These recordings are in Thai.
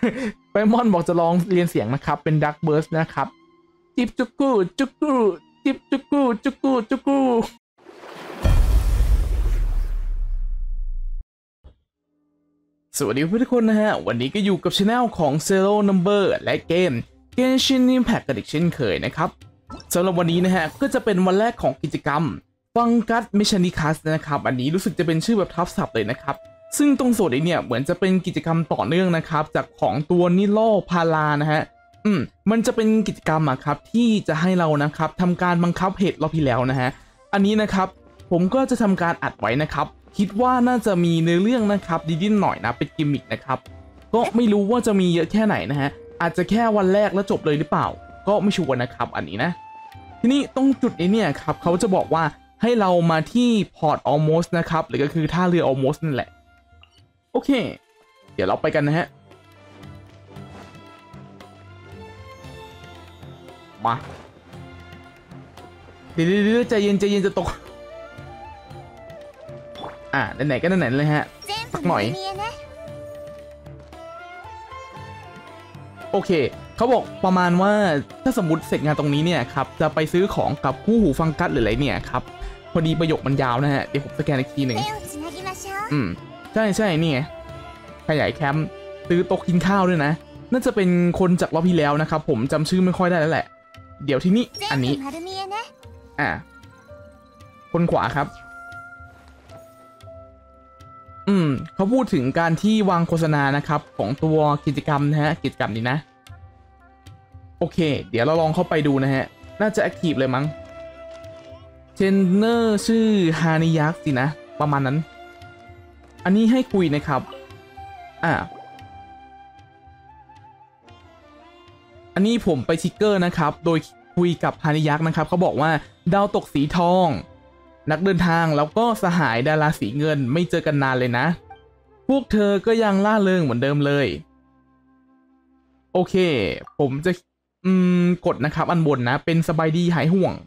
ไปมอนบอกจะลองเรียนเสียงนะครับเป็นดักเบิร์สนะครับจิบจุกูจุกูจิบจุกูจุกูจุกูสวัสดีทุกคนนะฮะวันนี้ก็อยู่กับช anel ของ Zero Number และเกม Genshin Impact กันอีกเช่นเคยนะครับสำหรับวันนี้นะฮะก็จะเป็นวันแรกของกิจกรรม Fungus Mechanicus นะครับอันนี้รู้สึกจะเป็นชื่อแบบทับศัพท์เลยนะครับซึ่งตรงส่วนนี้เนี่ยเหมือนจะเป็นกิจกรรมต่อเนื่องนะครับจากของตัวนิโลพารานะฮะมันจะเป็นกิจกรรมอะครับที่จะให้เรานะครับทำการบังคับเหตุรอบที่แล้วนะฮะอันนี้นะครับผมก็จะทำการอัดไว้นะครับคิดว่าน่าจะมีในเรื่องนะครับดีๆหน่อยนะเป็นกิมมิคนะครับก็ไม่รู้ว่าจะมีเยอะแค่ไหนนะฮะอาจจะแค่วันแรกแล้วจบเลยหรือเปล่าก็ไม่ชัวร์นะครับอันนี้นะทีนี้ตรงจุดนี้เนี่ยครับเขาจะบอกว่าให้เรามาที่พอร์ต almost นะครับหรือก็คือท่าเรือ almost นั่นแหละโอเคเดี๋ยวเราไปกันนะฮะมาเดี๋ยวใจเย็นจะตกไหนๆก็ไหนๆเลยฮะสักหน่อยโอเคเขาบอกประมาณว่าถ้าสมมติเสร็จงานตรงนี้เนี่ยครับจะไปซื้อของกับคู่หูฟังกัสหรืออะไรเนี่ยครับพอดีประโยคมันยาวนะฮะเดี๋ยวผมสแกนอีกทีหนึ่งใช่นี่ไงขยายแคมป์ซื้อโต๊ะกินข้าวด้วยนะน่าจะเป็นคนจากรอบที่แล้วนะครับผมจำชื่อไม่ค่อยได้แล้วแหละเดี๋ยวที่นี่อันนี้คนขวาครับเขาพูดถึงการที่วางโฆษณานะครับของตัวกิจกรรมนะฮะกิจกรรมนี้นะโอเคเดี๋ยวเราลองเข้าไปดูนะฮะน่าจะแอคทีฟเลยมั้งเทรนเนอร์ชื่อฮานิยักษ์สินะประมาณนั้นอันนี้ให้คุยนะครับอันนี้ผมไปทิกเกอร์นะครับโดยคุยกับฮานิยักษ์นะครับเขาบอกว่าดาวตกสีทองนักเดินทางแล้วก็สหายดาราสีเงินไม่เจอกันนานเลยนะพวกเธอก็ยังล่าเริงเหมือนเดิมเลยโอเคผมจะกดนะครับอันบนนะเป็นสบายดีหายห่วง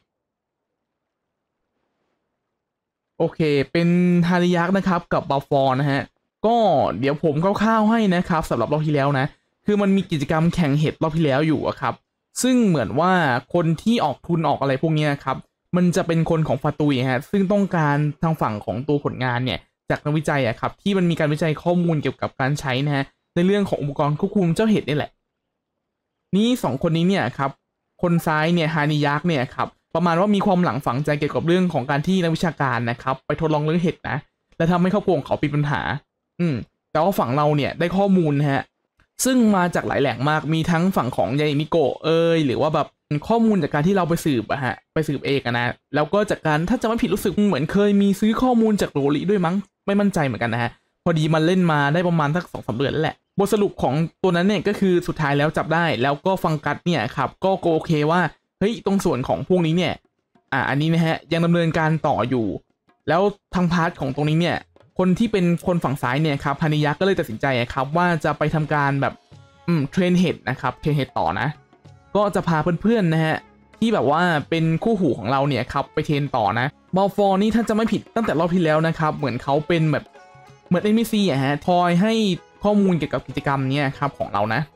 โอเคเป็นฮาริยักษ์นะครับกับบาฟอร์นะฮะก็เดี๋ยวผมคร่าวๆให้นะครับสำหรับรอบที่แล้วนะคือมันมีกิจกรรมแข่งเห็ดรอบที่แล้วอยู่อะครับซึ่งเหมือนว่าคนที่ออกทุนออกอะไรพวกนี้ครับมันจะเป็นคนของฟาตุยฮะซึ่งต้องการทางฝั่งของตัวผลงานเนี่ยจากนักวิจัยอะครับที่มันมีการวิจัยข้อมูลเกี่ยวกับการใช้นะฮะในเรื่องของอุปกรณ์ควบคุมเจ้าเห็ดนี่แหละนี่สองคนนี้เนี่ยครับคนซ้ายเนี่ยฮานิยักษ์เนี่ยครับประมาณว่ามีความหลังฝังใจเกี่ยวกับเรื่องของการที่นักวิชาการนะครับไปทดลองเรื่องเห็ดนะและทำให้ครอบครัวของเขามีปัญหาแต่ว่าฝั่งเราเนี่ยได้ข้อมูลนะฮะซึ่งมาจากหลายแหล่งมากมีทั้งฝั่งของยายมิโกะหรือว่าแบบข้อมูลจากการที่เราไปสืบอะฮะไปสืบเองนะแล้วก็จากการถ้าจะไม่ผิดรู้สึกเหมือนเคยมีซื้อข้อมูลจากโรลิด้วยมั้งไม่มั่นใจเหมือนกันนะฮะพอดีมันเล่นมาได้ประมาณสัก2-3 เดือนแล้วแหละบทสรุปของตัวนั้นเนี่ยก็คือสุดท้ายแล้วจับได้แล้วก็ฟังกัสเนี่ยครับก็โอเคว่าเฮ้ยตรงส่วนของพวกนี้เนี่ยอันนี้นะฮะยังดำเนินการต่ออยู่แล้วทางพาร์ทของตรงนี้เนี่ยคนที่เป็นคนฝั่งซ้ายเนี่ยครับพานิยะก็เลยตัดสินใจครับว่าจะไปทำการแบบเทรนเฮดนะครับเทรนเฮดต่อนะก็จะพาเพื่อนๆนะฮะที่แบบว่าเป็นคู่หูของเราเนี่ยครับไปเทรนต่อนะบอลฟอร์นี่ถ้าจะไม่ผิดตั้งแต่รอบที่แล้วนะครับเหมือนเขาเป็นแบบเหมือน NPC ฮะคอยให้ข้อมูลเกี่ยวกับกิจกรรมเนี่ยครับของเรานะ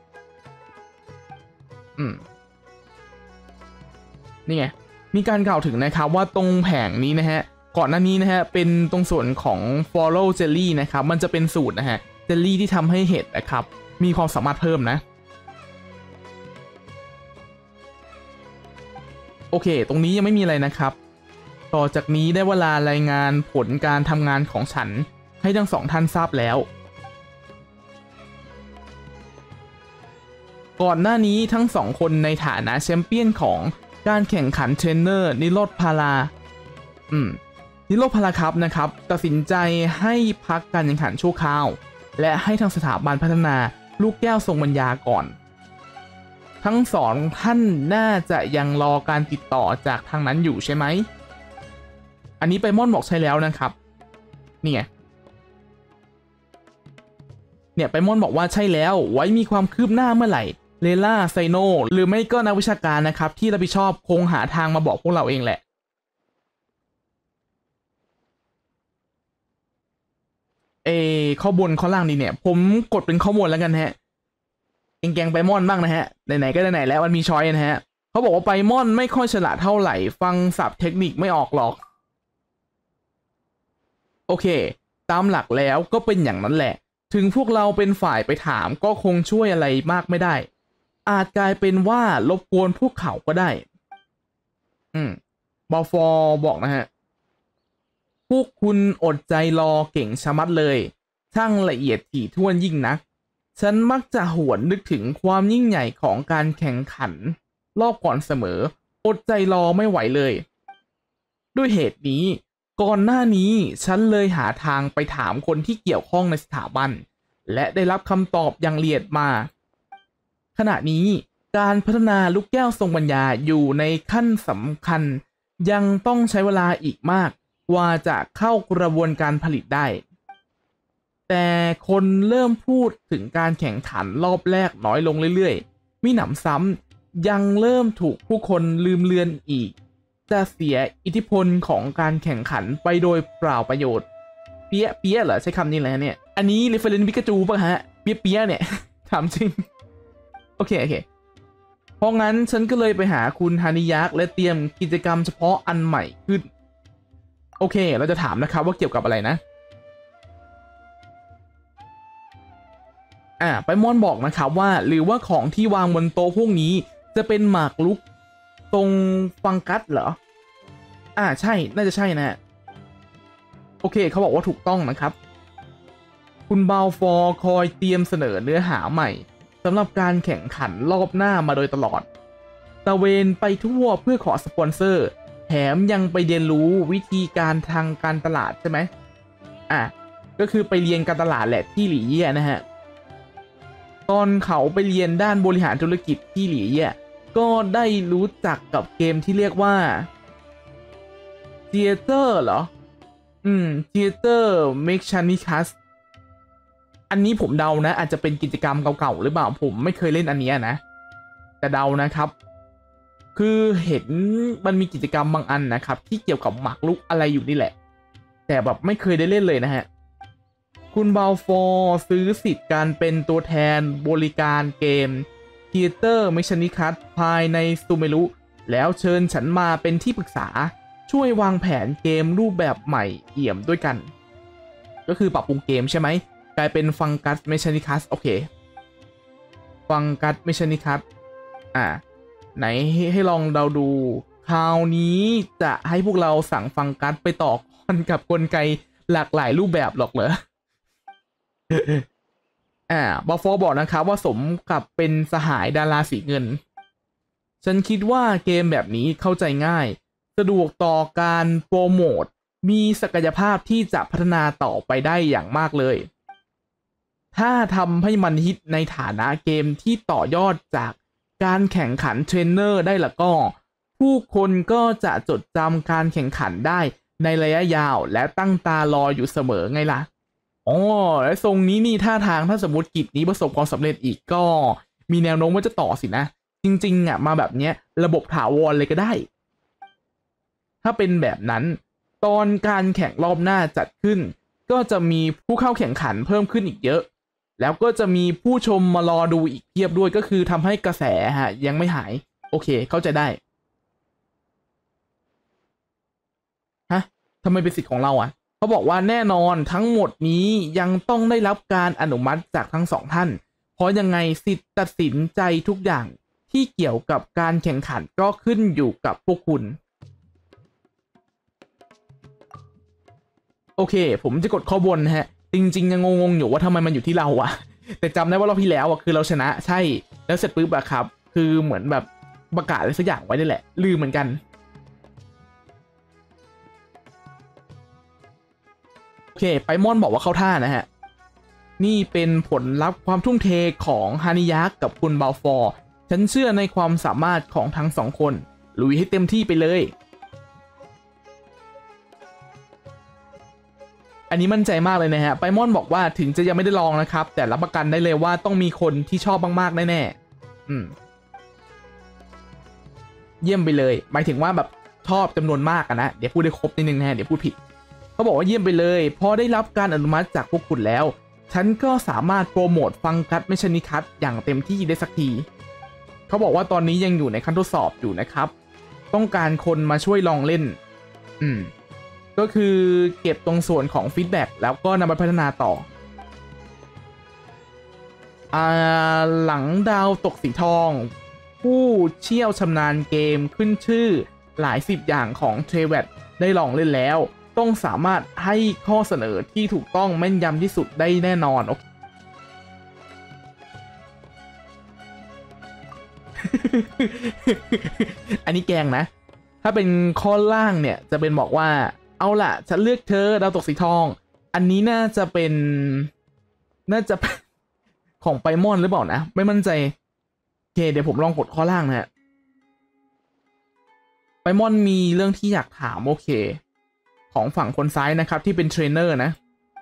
นี่ไงมีการกล่าวถึงนะครับว่าตรงแผงนี้นะฮะก่อนหน้านี้นะฮะเป็นตรงส่วนของ Follow Jelly นะครับมันจะเป็นสูตรนะฮะ Jelly ที่ทำให้เห็ดนะครับมีความสามารถเพิ่มนะโอเคตรงนี้ยังไม่มีอะไรนะครับต่อจากนี้ได้เวลารายงานผลการทำงานของฉันให้ทั้งสองท่านทราบแล้วก่อนหน้านี้ทั้งสองคนในฐานะแชมเปี้ยนของการแข่งขันเทรนเนอร์นิโรธพารานิโรธพาราครับนะครับตัดสินใจให้พักการแข่งขันชั่วคราวและให้ทางสถาบันพัฒนาลูกแก้วทรงปัญญาก่อนทั้งสองท่านน่าจะยังรอการติดต่อจากทางนั้นอยู่ใช่ไหมอันนี้ไปม่อนบอกใช่แล้วนะครับนี่ไงเนี่ยไปม่อนบอกว่าใช่แล้วไว้มีความคืบหน้าเมื่อไหร่เลล่าไซโนหรือไม่ก็นักวิชาการนะครับที่รับผิดชอบคงหาทางมาบอกพวกเราเองแหละข้อบนข้อล่างนี่เนี่ยผมกดเป็นข้อบนแล้วกันฮะแกงไปมอนบ้างนะฮะไหนๆก็ไหนๆแล้วมันมีช้อยนะฮะเขาบอกว่าไปมอนไม่ค่อยฉลาดเท่าไหร่ฟังศัพท์เทคนิคไม่ออกหรอกโอเคตามหลักแล้วก็เป็นอย่างนั้นแหละถึงพวกเราเป็นฝ่ายไปถามก็คงช่วยอะไรมากไม่ได้อาจกลายเป็นว่ารบกวนพวกเขาก็ได้บอฟอบอกนะฮะพวกคุณอดใจรอเก่งชะมัดเลยช่างละเอียดถี่ถ้วนยิ่งนักฉันมักจะหวนนึกถึงความยิ่งใหญ่ของการแข่งขันรอบก่อนเสมออดใจรอไม่ไหวเลยด้วยเหตุนี้ก่อนหน้านี้ฉันเลยหาทางไปถามคนที่เกี่ยวข้องในสถาบันและได้รับคำตอบอย่างละเอียดมาขณะนี้การพัฒนาลูกแก้วทรงปัญญาอยู่ในขั้นสำคัญยังต้องใช้เวลาอีกมากกว่าจะเข้ากระบวนการผลิตได้แต่คนเริ่มพูดถึงการแข่งขันรอบแรกน้อยลงเรื่อยๆมิหนำซ้ำยังเริ่มถูกผู้คนลืมเลือนอีกจะเสียอิทธิพลของการแข่งขันไปโดยเปล่าประโยชน์เปี๊ยะเหรอใช้คำนี้แหละเนี่ยอันนี้ reference ปิกาจูป่ะฮะเปี๊ยะเนี่ย ถามจริงโอเคเพราะงั้นฉันก็เลยไปหาคุณฮานิยักษ์และเตรียมกิจกรรมเฉพาะอันใหม่ขึ้นโอเคเราจะถามนะครับว่าเกี่ยวกับอะไรนะไปมอนบอกนะครับว่าหรือว่าของที่วางบนโต๊ะพวกนี้จะเป็นหมากรุกตรงฟังกัสเหรอใช่น่าจะใช่นะโอเคเขาบอกว่าถูกต้องนะครับคุณบาวฟอร์คอยเตรียมเสนอเนื้อหาใหม่สำหรับการแข่งขันรอบหน้ามาโดยตลอดตะเวนไปทั่วเพื่อขอสปอนเซอร์แถมยังไปเรียนรู้วิธีการทางการตลาดใช่ไหมก็คือไปเรียนการตลาดแหละที่หลี่เย่นะฮะตอนเขาไปเรียนด้านบริหารธุรกิจที่หลี่เย่ก็ได้รู้จักกับเกมที่เรียกว่า Theater เหรอTheater Mechanicus อันนี้ผมเดานะอาจจะเป็นกิจกรรมเก่าๆหรือเปล่าผมไม่เคยเล่นอันนี้นะแต่เดานะครับคือเห็นมันมีกิจกรรมบางอันนะครับที่เกี่ยวกับหมากรุกอะไรอยู่นี่แหละแต่แบบไม่เคยได้เล่นเลยนะฮะคุณบาวฟอร์ซื้อสิทธิ์การเป็นตัวแทนบริการเกม Theater Mechanicus ภายในซูเมรุแล้วเชิญฉันมาเป็นที่ปรึกษาช่วยวางแผนเกมรูปแบบใหม่เอี่ยมด้วยกันก็คือปรับปรุงเกมใช่ไหมกลายเป็นฟังกัสเมชานิคัสโอเคฟังกัสเมชานิคัสไหนให้ลองเดาดูคราวนี้จะให้พวกเราสั่งฟังกัสไปต่อกรกับกลไกหลากหลายรูปแบบหรอกเหรอบอฟฟอร์บอกนะครับว่าสมกับเป็นสหายดาราสีเงินฉันคิดว่าเกมแบบนี้เข้าใจง่ายสะดวกต่อการโปรโมทมีศักยภาพที่จะพัฒนาต่อไปได้อย่างมากเลยถ้าทำให้มันฮิตในฐานะเกมที่ต่อยอดจากการแข่งขันเทรนเนอร์ได้ละก็ผู้คนก็จะจดจำการแข่งขันได้ในระยะยาวและตั้งตารออยู่เสมอไงล่ะและทรงนี้นี่ท่าทางถ้าสมมติกิจนี้ประสบความสำเร็จอีกก็มีแนวโน้มว่าจะต่อสินะจริงๆมาแบบนี้ระบบถาวรเลยก็ได้ถ้าเป็นแบบนั้นตอนการแข่งรอบหน้าจัดขึ้นก็จะมีผู้เข้าแข่งขันเพิ่มขึ้นอีกเยอะแล้วก็จะมีผู้ชมมารอดูอีกเพียบด้วยก็คือทำให้กระแสยังไม่หายโอเคเข้าใจได้ทำไมเป็นสิทธิ์ของเราเขาบอกว่าแน่นอนทั้งหมดนี้ยังต้องได้รับการอนุมัติจากทั้งสองท่านเพราะยังไงสิทธิ์ตัดสินใจทุกอย่างที่เกี่ยวกับการแข่งขันก็ขึ้นอยู่กับพวกคุณโอเคผมจะกดข้อบนนะฮะจริงๆยังงงๆอยู่ว่าทำไมมันอยู่ที่เราแต่จำได้ว่ารอบที่แล้วคือเราชนะใช่แล้วเสร็จปุ๊บครับคือเหมือนแบบประกาศอะไรสักอย่างไว้นี่แหละลืมเหมือนกันโอเคไปมอนบอกว่าเข้าท่านะฮะนี่เป็นผลลัพธ์ความทุ่มเทของฮานิยักษ์กับคุณบาวฟอร์ฉันเชื่อในความสามารถของทั้งสองคนลุยให้เต็มที่ไปเลยอันนี้มั่นใจมากเลยนะฮะไปมอนบอกว่าถึงจะยังไม่ได้ลองนะครับแต่รับประกันได้เลยว่าต้องมีคนที่ชอบมากๆแน่ๆเยี่ยมไปเลยหมายถึงว่าแบบชอบจำนวนมากนะเดี๋ยวพูดได้ครบนิดนึงนะฮะเดี๋ยวพูดผิดเขาบอกว่าเยี่ยมไปเลยพอได้รับการอนุมัติจากพวกคุณแล้วฉันก็สามารถโปรโมทฟังกัสไม่ชนิคัสอย่างเต็มที่ได้สักทีเขาบอกว่าตอนนี้ยังอยู่ในขั้นทดสอบอยู่นะครับต้องการคนมาช่วยลองเล่นก็คือเก็บตรงส่วนของฟีดแบ็กแล้วก็นำไปพัฒนาต่อหลังดาวตกสีทองผู้เชี่ยวชำนาญเกมขึ้นชื่อหลาย10อย่างของเทรเวตได้ลองเล่นแล้วต้องสามารถให้ข้อเสนอที่ถูกต้องแม่นยำที่สุดได้แน่นอน อันนี้แกงนะถ้าเป็นข้อล่างเนี่ยจะเป็นบอกว่าเอาล่ะฉันเลือกเธอดาวตกสีทองอันนี้น่าจะเป็นของไปมอนหรือเปล่านะไม่มั่นใจโอเคเดี๋ยวผมลองกดข้อล่างนะฮะไปมอนมีเรื่องที่อยากถามโอเคของฝั่งคนซ้ายนะครับที่เป็นเทรนเนอร์นะ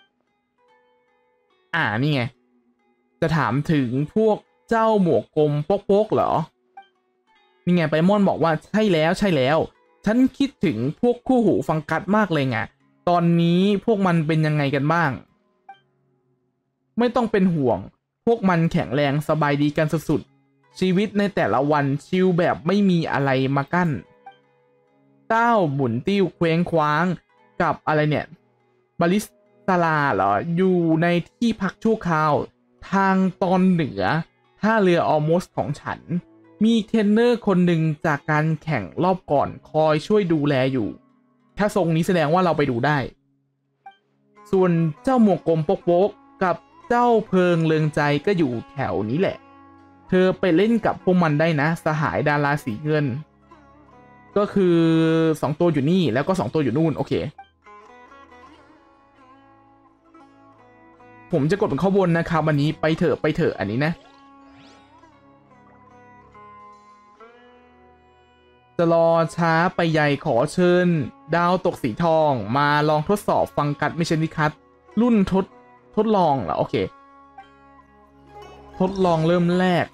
นี่ไงจะถามถึงพวกเจ้าหมวกกลมโป๊กๆเหรอนี่ไงไปมอนบอกว่าใช่แล้วฉันคิดถึงพวกคู่หูฟังกัสมากเลยไงตอนนี้พวกมันเป็นยังไงกันบ้างไม่ต้องเป็นห่วงพวกมันแข็งแรงสบายดีกันสุดๆชีวิตในแต่ละวันชิลแบบไม่มีอะไรมากั้นเต้าหมุนติ้วเคว้งคว้างกับอะไรเนี่ยบาลิสตาลาเหรออยู่ในที่พักชั่วคราวทางตอนเหนือท่าเรือออลโมสของฉันมีเทรนเนอร์คนหนึ่งจากการแข่งรอบก่อนคอยช่วยดูแลอยู่ถ้าทรงนี้แสดงว่าเราไปดูได้ส่วนเจ้าหมวกกลมโป๊กกับเจ้าเพิงเริงใจก็อยู่แถวนี้แหละเธอไปเล่นกับพวกมันได้นะสหายดาราสีเงินก็คือ2ตัวอยู่นี่แล้วก็2ตัวอยู่นู่นโอเคผมจะกดเป็นข้อบนนะครับอันนี้ไปเถอะอันนี้นะจะรอช้าไปใหญ่ขอเชิญดาวตกสีทองมาลองทดสอบฟังกัสมิชนิคัสรุ่นทดลองเหรอโอเคทดลองเริ่มแรก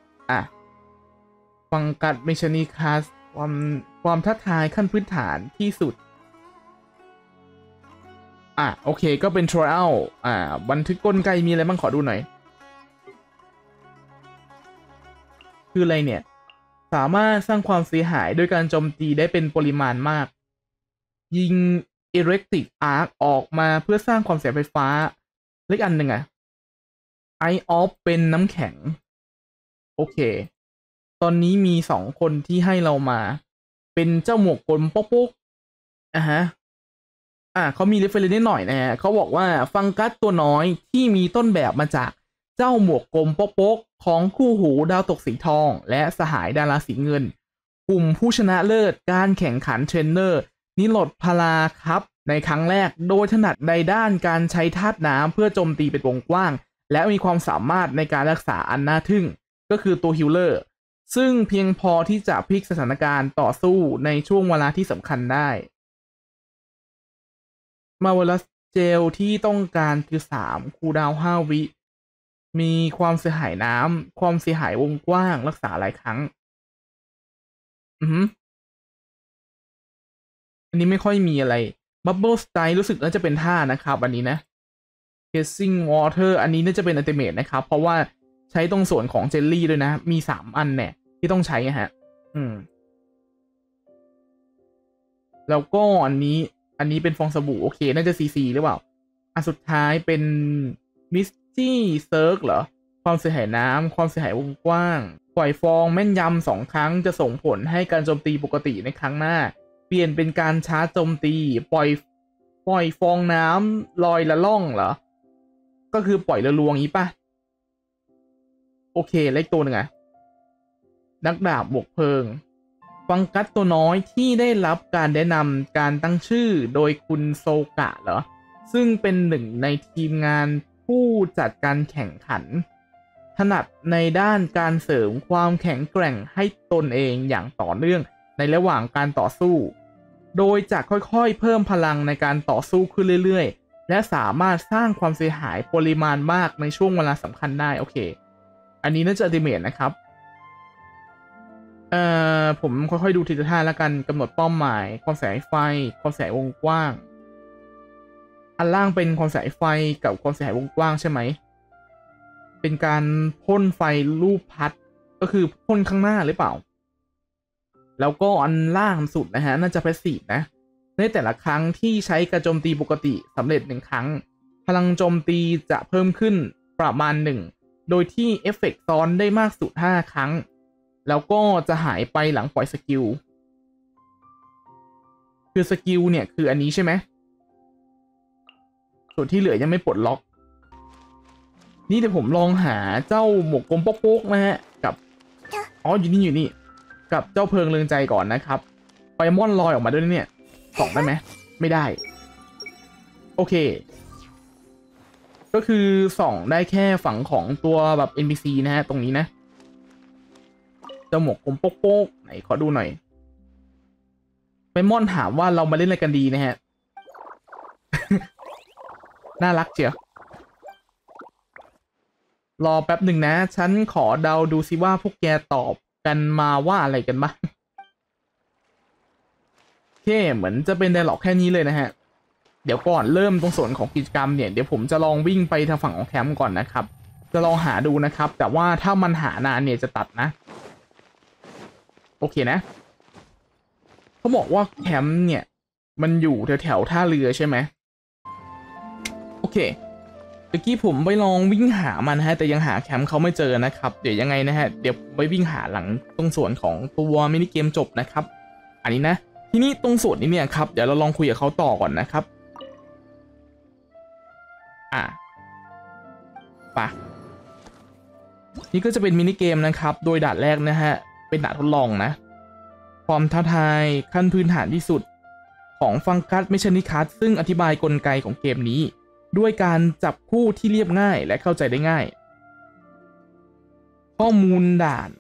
ฟังกัสมิชนิคัสความท้าทายขั้นพื้นฐานที่สุดโอเคก็เป็น trial บันทึกกลไกมีอะไรบ้างขอดูหน่อยคืออะไรเนี่ยสามารถสร้างความเสียหายโดยการโจมตีได้เป็นปริมาณมากยิง electric arc ออกมาเพื่อสร้างความเสียไฟฟ้าเล็กอันหนึ่งIce Off เป็นน้ำแข็งโอเคตอนนี้มี2คนที่ให้เรามาเป็นเจ้าหมวกกลมป๊กเขามีเรฟเฟอเรนซ์นิดหน่อยนะฮะเขาบอกว่าฟังกัสตัวน้อยที่มีต้นแบบมาจากเจ้าหมวกกลมโป๊กของคู่หูดาวตกสีทองและสหายดาราสีเงินกลุ่มผู้ชนะเลิศการแข่งขันเทรนเนอร์นิโรธพลาครับในครั้งแรกโดยถนัดในด้านการใช้ธาตุน้ำเพื่อโจมตีเป็นวงกว้างและมีความสามารถในการรักษาอันน่าทึ่งก็คือตัวฮิลเลอร์ซึ่งเพียงพอที่จะพลิกสถานการณ์ต่อสู้ในช่วงเวลาที่สำคัญได้มาเวลัสเจลที่ต้องการคือ3คูลดาวน์5 วิมีความเสียหายน้ำความเสียหายวงกว้างรักษาหลายครั้งอันนี้ไม่ค่อยมีอะไร Bubble Style รู้สึกน่าจะเป็นท่านะครับอันนี้นะ Kissing Water อันนี้น่าจะเป็นอัลติเมทนะครับเพราะว่าใช้ตรงส่วนของเจลลี่ด้วยนะมี3อันเนี่ยที่ต้องใช้แล้วก็อันนี้เป็นฟองสบู่โอเคน่าจะซีหรือเปล่าสุดท้ายเป็นมิสตี้เซิร์กเหรอความเสียหายน้ำความเสียหายวงกว้างปล่อยฟองแม่นยำ2 ครั้งจะส่งผลให้การโจมตีปกติในครั้งหน้าเปลี่ยนเป็นการชาร์จโจมตีปล่อยฟองน้ำลอยละล่องเหรอก็คือปล่อยละลวงงี้ป่ะโอเคเล็กตัวหนึ่งนักดาบบวกเพลิงฟังกัสตัวน้อยที่ได้รับการแนะนำการตั้งชื่อโดยคุณโซกะเหรอซึ่งเป็นหนึ่งในทีมงานผู้จัดการแข่งขันถนัดในด้านการเสริมความแข็งแกร่งให้ตนเองอย่างต่อเนื่องในระหว่างการต่อสู้โดยจะค่อยๆเพิ่มพลังในการต่อสู้ขึ้นเรื่อยๆและสามารถสร้างความเสียหายปริมาณมากในช่วงเวลาสำคัญได้โอเคอันนี้น่าจะอัลติเมทนะครับผมค่อยๆดูทีละท่าแล้วกันกำหนดเป้าหมายความแสงไฟความแสงวงกว้างอันล่างเป็นความเสียหายไฟกับความเสียหายวงกว้างใช่ไหมเป็นการพ่นไฟรูปพัดก็คือพ่นข้างหน้าหรือเปล่าแล้วก็อันล่างสุดนะฮะน่าจะแพสซีฟนะในแต่ละครั้งที่ใช้การโจมตีปกติสำเร็จ1ครั้งพลังโจมตีจะเพิ่มขึ้นประมาณ1โดยที่เอฟเฟกต์ซ้อนได้มากสุด5ครั้งแล้วก็จะหายไปหลังปล่อยสกิลคือสกิลเนี่ยคืออันนี้ใช่ไหมส่วนที่เหลือยังไม่ปลดล็อกนี่เดี๋ยวผมลองหาเจ้าหมวกกลมโป๊กๆนะฮะกับอ๋ออยู่นี่กับเจ้าเพลิงเรืองใจก่อนนะครับไฟมอนลอยออกมาด้วยเนี่ยส่องได้ไหมไม่ได้โอเคก็คือส่องได้แค่ฝั่งของตัวแบบ NPC นะฮะตรงนี้นะเจ้าหมวกกลมโป๊กๆไหนขอดูหน่อยไฟมอนถามว่าเรามาเล่นอะไรกันดีนะฮะ น่ารักเจียวรอแป๊บหนึ่งนะฉันขอเดาดูซิว่าพวกแกตอบกันมาว่าอะไรกันบ้างโอเคเหมือนจะเป็นไดร็อกแค่นี้เลยนะฮะเดี๋ยวก่อนเริ่มตรงส่วนของกิจกรรมเนี่ยเดี๋ยวผมจะลองวิ่งไปทางฝั่งของแคมป์ก่อนนะครับจะลองหาดูนะครับแต่ว่าถ้ามันหานานเนี่ยจะตัดนะโอเคนะเขาบอกว่าแคมป์เนี่ยมันอยู่แถวท่าเรือใช่ไหมโอเคเมื่อกี้ผมไปลองวิ่งหามันนะฮะแต่ยังหาแคมป์เขาไม่เจอนะครับเดี๋ยวยังไงนะฮะเดี๋ยวไปวิ่งหาหลังตรงส่วนของตัวมินิเกมจบนะครับอันนี้นะทีนี้ตรงส่วนนี้เนี่ยครับเดี๋ยวเราลองคุยกับเขาต่อก่อนนะครับปะนี่ก็จะเป็นมินิเกมนะครับโดยด่านแรกนะฮะเป็นด่านทดลองนะความท้าทายขั้นพื้นฐานที่สุดของฟังกัสเมชานิคัสซึ่งอธิบายกลไกของเกมนี้ด้วยการจับคู่ที่เรียบง่ายและเข้าใจได้ง่ายข้อมูลด่าน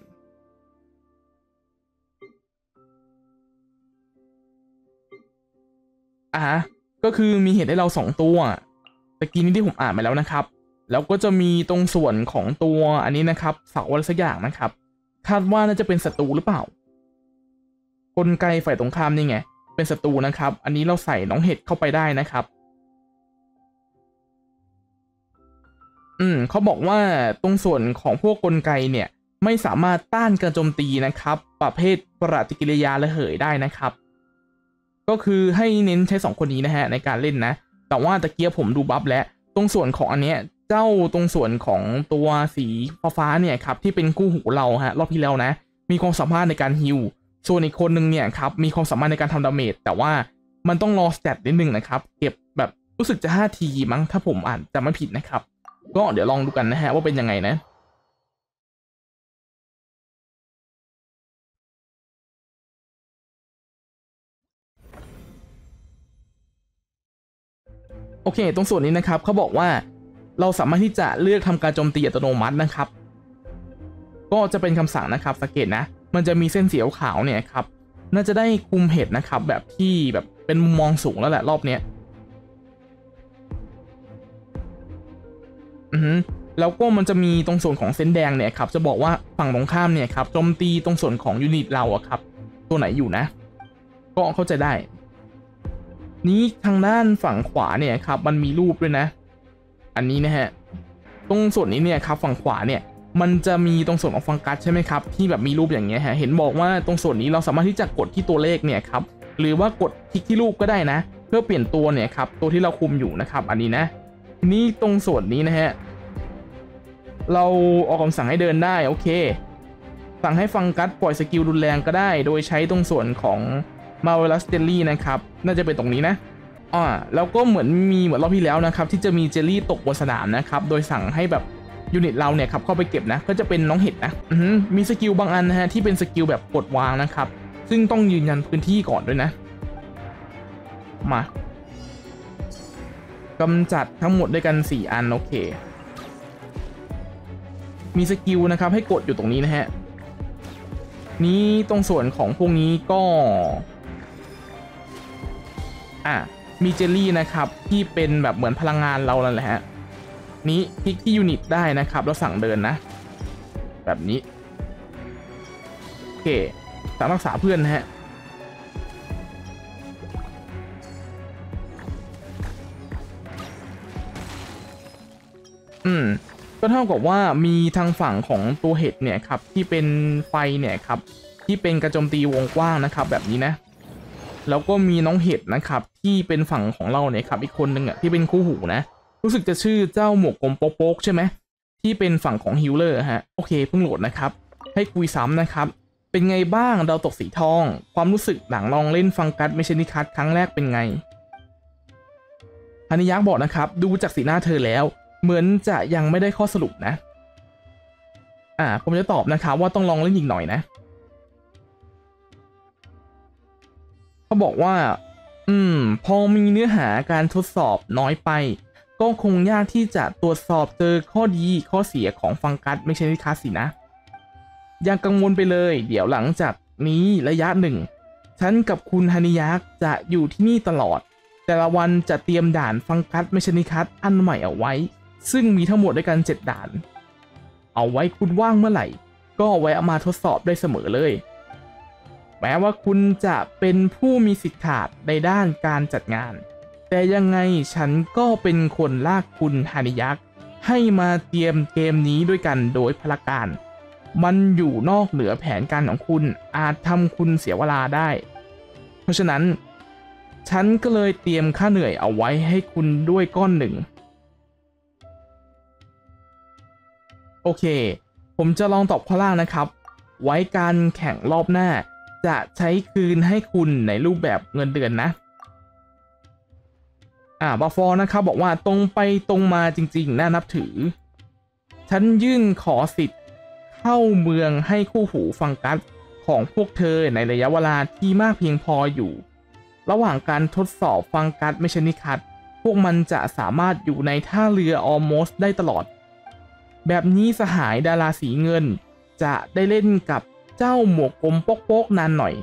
ก็คือมีเหตุให้เรา2ตัวตะกี้นี้ที่ผมอ่านไปแล้วนะครับแล้วก็จะมีตรงส่วนของตัวอันนี้นะครับเสาอะไรสักอย่างนะครับคาดว่าน่าจะเป็นศัตรูหรือเปล่ากลไกฝ่ายตรงข้ามนี่ไงเป็นศัตรูนะครับอันนี้เราใส่น้องเห็ดเข้าไปได้นะครับเขาบอกว่าตรงส่วนของพวกกลไกเนี่ยไม่สามารถต้านการโจมตีนะครับประเภทปฏิกิริยาระเหยได้นะครับก็คือให้เน้นใช้2คนนี้นะฮะในการเล่นนะแต่ว่าตะเกียบผมดูบัฟแล้วตรงส่วนของอันเนี้ยเจ้าตรงส่วนของตัวสีฟ้าเนี่ยครับที่เป็นคู่หูเราฮะรอบที่แล้วนะมีความสามารถในการฮิลส่วนอีกคนนึงเนี่ยครับมีความสามารถในการทำดาเมจแต่ว่ามันต้องรอสแตทนิดนึงนะครับเก็บแบบรู้สึกจะ5 ทีมั้งถ้าผมอ่านจำไม่ผิดนะครับก็เดี๋ยวลองดูกันนะฮะว่าเป็นยังไงนะโอเคตรงส่วนนี้นะครับเขาบอกว่าเราสามารถที่จะเลือกทำการโจมตีอัตโนมัตินะครับก็จะเป็นคำสั่งนะครับสังเกตนะมันจะมีเส้นสีขาวเนี่ยครับน่าจะได้คุมเห็ดนะครับแบบที่แบบเป็นมุมมองสูงแล้วแหละรอบเนี้ยแล้วก็มันจะมีตรงส่วนของเส้นแดงเนี่ยครับจะบอกว่าฝั่งตรงข้ามเนี่ยครับโจมตีตรงส่วนของยูนิตเราอะครับตัวไหนอยู่นะก็เข้าใจได้นี้ทางด้านฝั่งขวาเนี่ยครับมันมีรูปด้วยนะอันนี้นะฮะตรงส่วนนี้เนี่ยครับฝั่งขวาเนี่ยมันจะมีตรงส่วนของฟังกัสใช่ไหมครับที่แบบมีรูปอย่างเงี้ยฮะเห็นบอกว่าตรงส่วนนี้เราสามารถที่จะกดที่ตัวเลขเนี่ยครับหรือว่ากดคลิกที่รูปก็ได้นะเพื่อเปลี่ยนตัวเนี่ยครับตัวที่เราคุมอยู่นะครับอันนี้นะทีนี้ตรงส่วนนี้นะฮะเราออกคำสั่งให้เดินได้โอเคสั่งให้ฟังกัสปล่อยสกิลรุนแรงก็ได้โดยใช้ตรงส่วนของมาเวลัสเจลลี่นะครับน่าจะเป็นตรงนี้นะแล้วก็เหมือนรอบที่แล้วนะครับที่จะมีเจลลี่ตกบนสนามนะครับโดยสั่งให้แบบยูนิตเราเนี่ยครับเข้าไปเก็บนะก็จะเป็นน้องเห็ดนะมีสกิลบางอันนะฮะที่เป็นสกิลแบบกดวางนะครับซึ่งต้องยืนยันพื้นที่ก่อนด้วยนะมากำจัดทั้งหมดด้วยกัน4 อันโอเคมีสกิลนะครับให้กดอยู่ตรงนี้นะฮะนี้ตรงส่วนของพวกนี้ก็มีเจลลี่นะครับที่เป็นแบบเหมือนพลังงานเรานั่นแหละฮะนี้คลิกที่ยูนิตได้นะครับแล้วสั่งเดินนะแบบนี้โอเคสามารถรักษาเพื่อนนะฮะก็เท่ากับว่ามีทางฝั่งของตัวเห็ดเนี่ยครับที่เป็นไฟเนี่ยครับที่เป็นกระโจมตีวงกว้างนะครับแบบนี้นะแล้วก็มีน้องเห็ดนะครับที่เป็นฝั่งของเราเนี่ยครับอีกคนนึงอ่ะที่เป็นคู่หูนะรู้สึกจะชื่อเจ้าหมวกกลมโป๊กใช่ไหมที่เป็นฝั่งของฮิลเลอร์ฮะโอเคเพิ่งโหลดนะครับให้คุยซ้ำนะครับเป็นไงบ้างดาวตกสีทองความรู้สึกหลังลองเล่นฟังกัสเมชนิคัสครั้งแรกเป็นไงฮานิยักษ์บอกนะครับดูจากสีหน้าเธอแล้วเหมือนจะยังไม่ได้ข้อสรุปนะผมจะตอบนะครับว่าต้องลองเล่นอีกหน่อยนะเขาบอกว่าพอมีเนื้อหาการทดสอบน้อยไปก็คงยากที่จะตรวจสอบเจอข้อดีข้อเสียของฟังกัสเมชนิคัสสินะอย่ากังวลไปเลยเดี๋ยวหลังจากนี้ระยะหนึ่งฉันกับคุณฮานิยักษ์จะอยู่ที่นี่ตลอดแต่ละวันจะเตรียมด่านฟังกัสเมชนิคัสอันใหม่เอาไว้ซึ่งมีทั้งหมดด้วยกัน7ด่านเอาไว้คุณว่างเมื่อไหร่ก็เอาไว้เอามาทดสอบได้เสมอเลยแม้ว่าคุณจะเป็นผู้มีสิทธิ์ขาดในด้านการจัดงานแต่ยังไงฉันก็เป็นคนลากคุณฮานิยักษ์ให้มาเตรียมเกมนี้ด้วยกันโดยพลการมันอยู่นอกเหนือแผนการของคุณอาจทำคุณเสียเวลาได้เพราะฉะนั้นฉันก็เลยเตรียมค่าเหนื่อยเอาไว้ให้คุณด้วยก้อนหนึ่งโอเคผมจะลองตอบข้อล่างนะครับไว้การแข่งรอบหน้าจะใช้คืนให้คุณในรูปแบบเงินเดือนนะบาฟอร์นะครับบอกว่าตรงไปตรงมาจริงๆน่านับถือฉันยื่นขอสิทธิ์เข้าเมืองให้คู่หูฟังกัสของพวกเธอในระยะเวลาที่มากเพียงพออยู่ระหว่างการทดสอบฟังกัสเมชนิคัสพวกมันจะสามารถอยู่ในท่าเรือออลโมสได้ตลอดแบบนี้สหายดาราสีเงินจะได้เล่นกับเจ้าหมวกกลมโป๊กนานหน่อย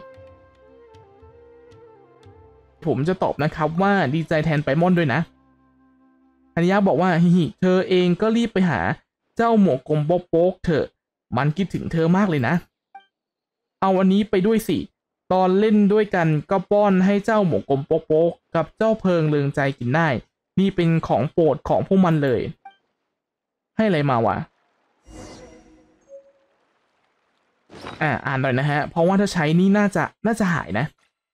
ผมจะตอบนะครับว่าดีใจแทนไปมอนด้วยนะฮานิยะบอกว่าเธอเองก็รีบไปหาเจ้าหมวกกลมโป๊กเถอะมันคิดถึงเธอมากเลยนะเอาอันนี้ไปด้วยสิตอนเล่นด้วยกันก็ป้อนให้เจ้าหมวกกลมโป๊กกับเจ้าเพลิงเรืองใจกินได้นี่เป็นของโปรดของพวกมันเลยให้อะไรมาวะอ่านหน่อยนะฮะเพราะว่าถ้าใช้นี่น่าจะหายนะ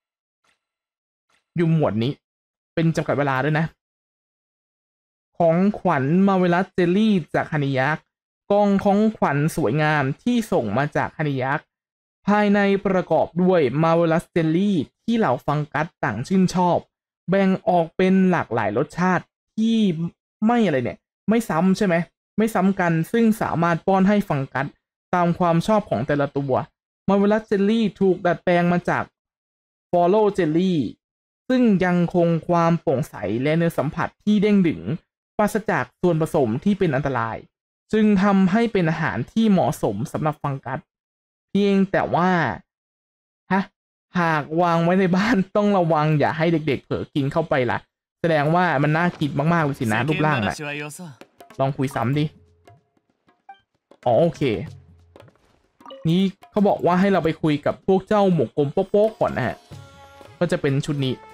อยู่หมวดนี้เป็นจำกัดเวลาด้วยนะของขวัญมาเวลัสเจลลี่จากฮานิยักษ์กองของขวัญสวยงามที่ส่งมาจากฮานิยักษ์ภายในประกอบด้วยมาเวลัสเจลลี่ที่เหล่าฟังกัสต่างชื่นชอบแบ่งออกเป็นหลากหลายรสชาติที่ไม่อะไรเนี่ยไม่ซ้ำใช่ไหมไม่ซ้ำกันซึ่งสามารถป้อนให้ฟังกัสตามความชอบของแต่ละตัวมาเวลัสเจลลี่ถูกดัดแปลงมาจากฟอลโล่เจลลี่ซึ่งยังคงความโปร่งใสและเนื้อสัมผัสที่เด้งดึงปราศจากส่วนผสมที่เป็นอันตรายจึงทำให้เป็นอาหารที่เหมาะสมสำหรับฟังกัสเพียงแต่ว่าหากวางไว้ในบ้านต้องระวังอย่าให้เด็กๆเผลอกินเข้าไปล่ะแสดงว่ามันน่ากินมากๆเลยสินะรูปร่างน่ะลองคุยซ้ำดิโอเคนี่เขาบอกว่าให้เราไปคุยกับพวกเจ้าหมวกกลมโป๊กก่อนนะฮะก็จะเป็นชุดนี้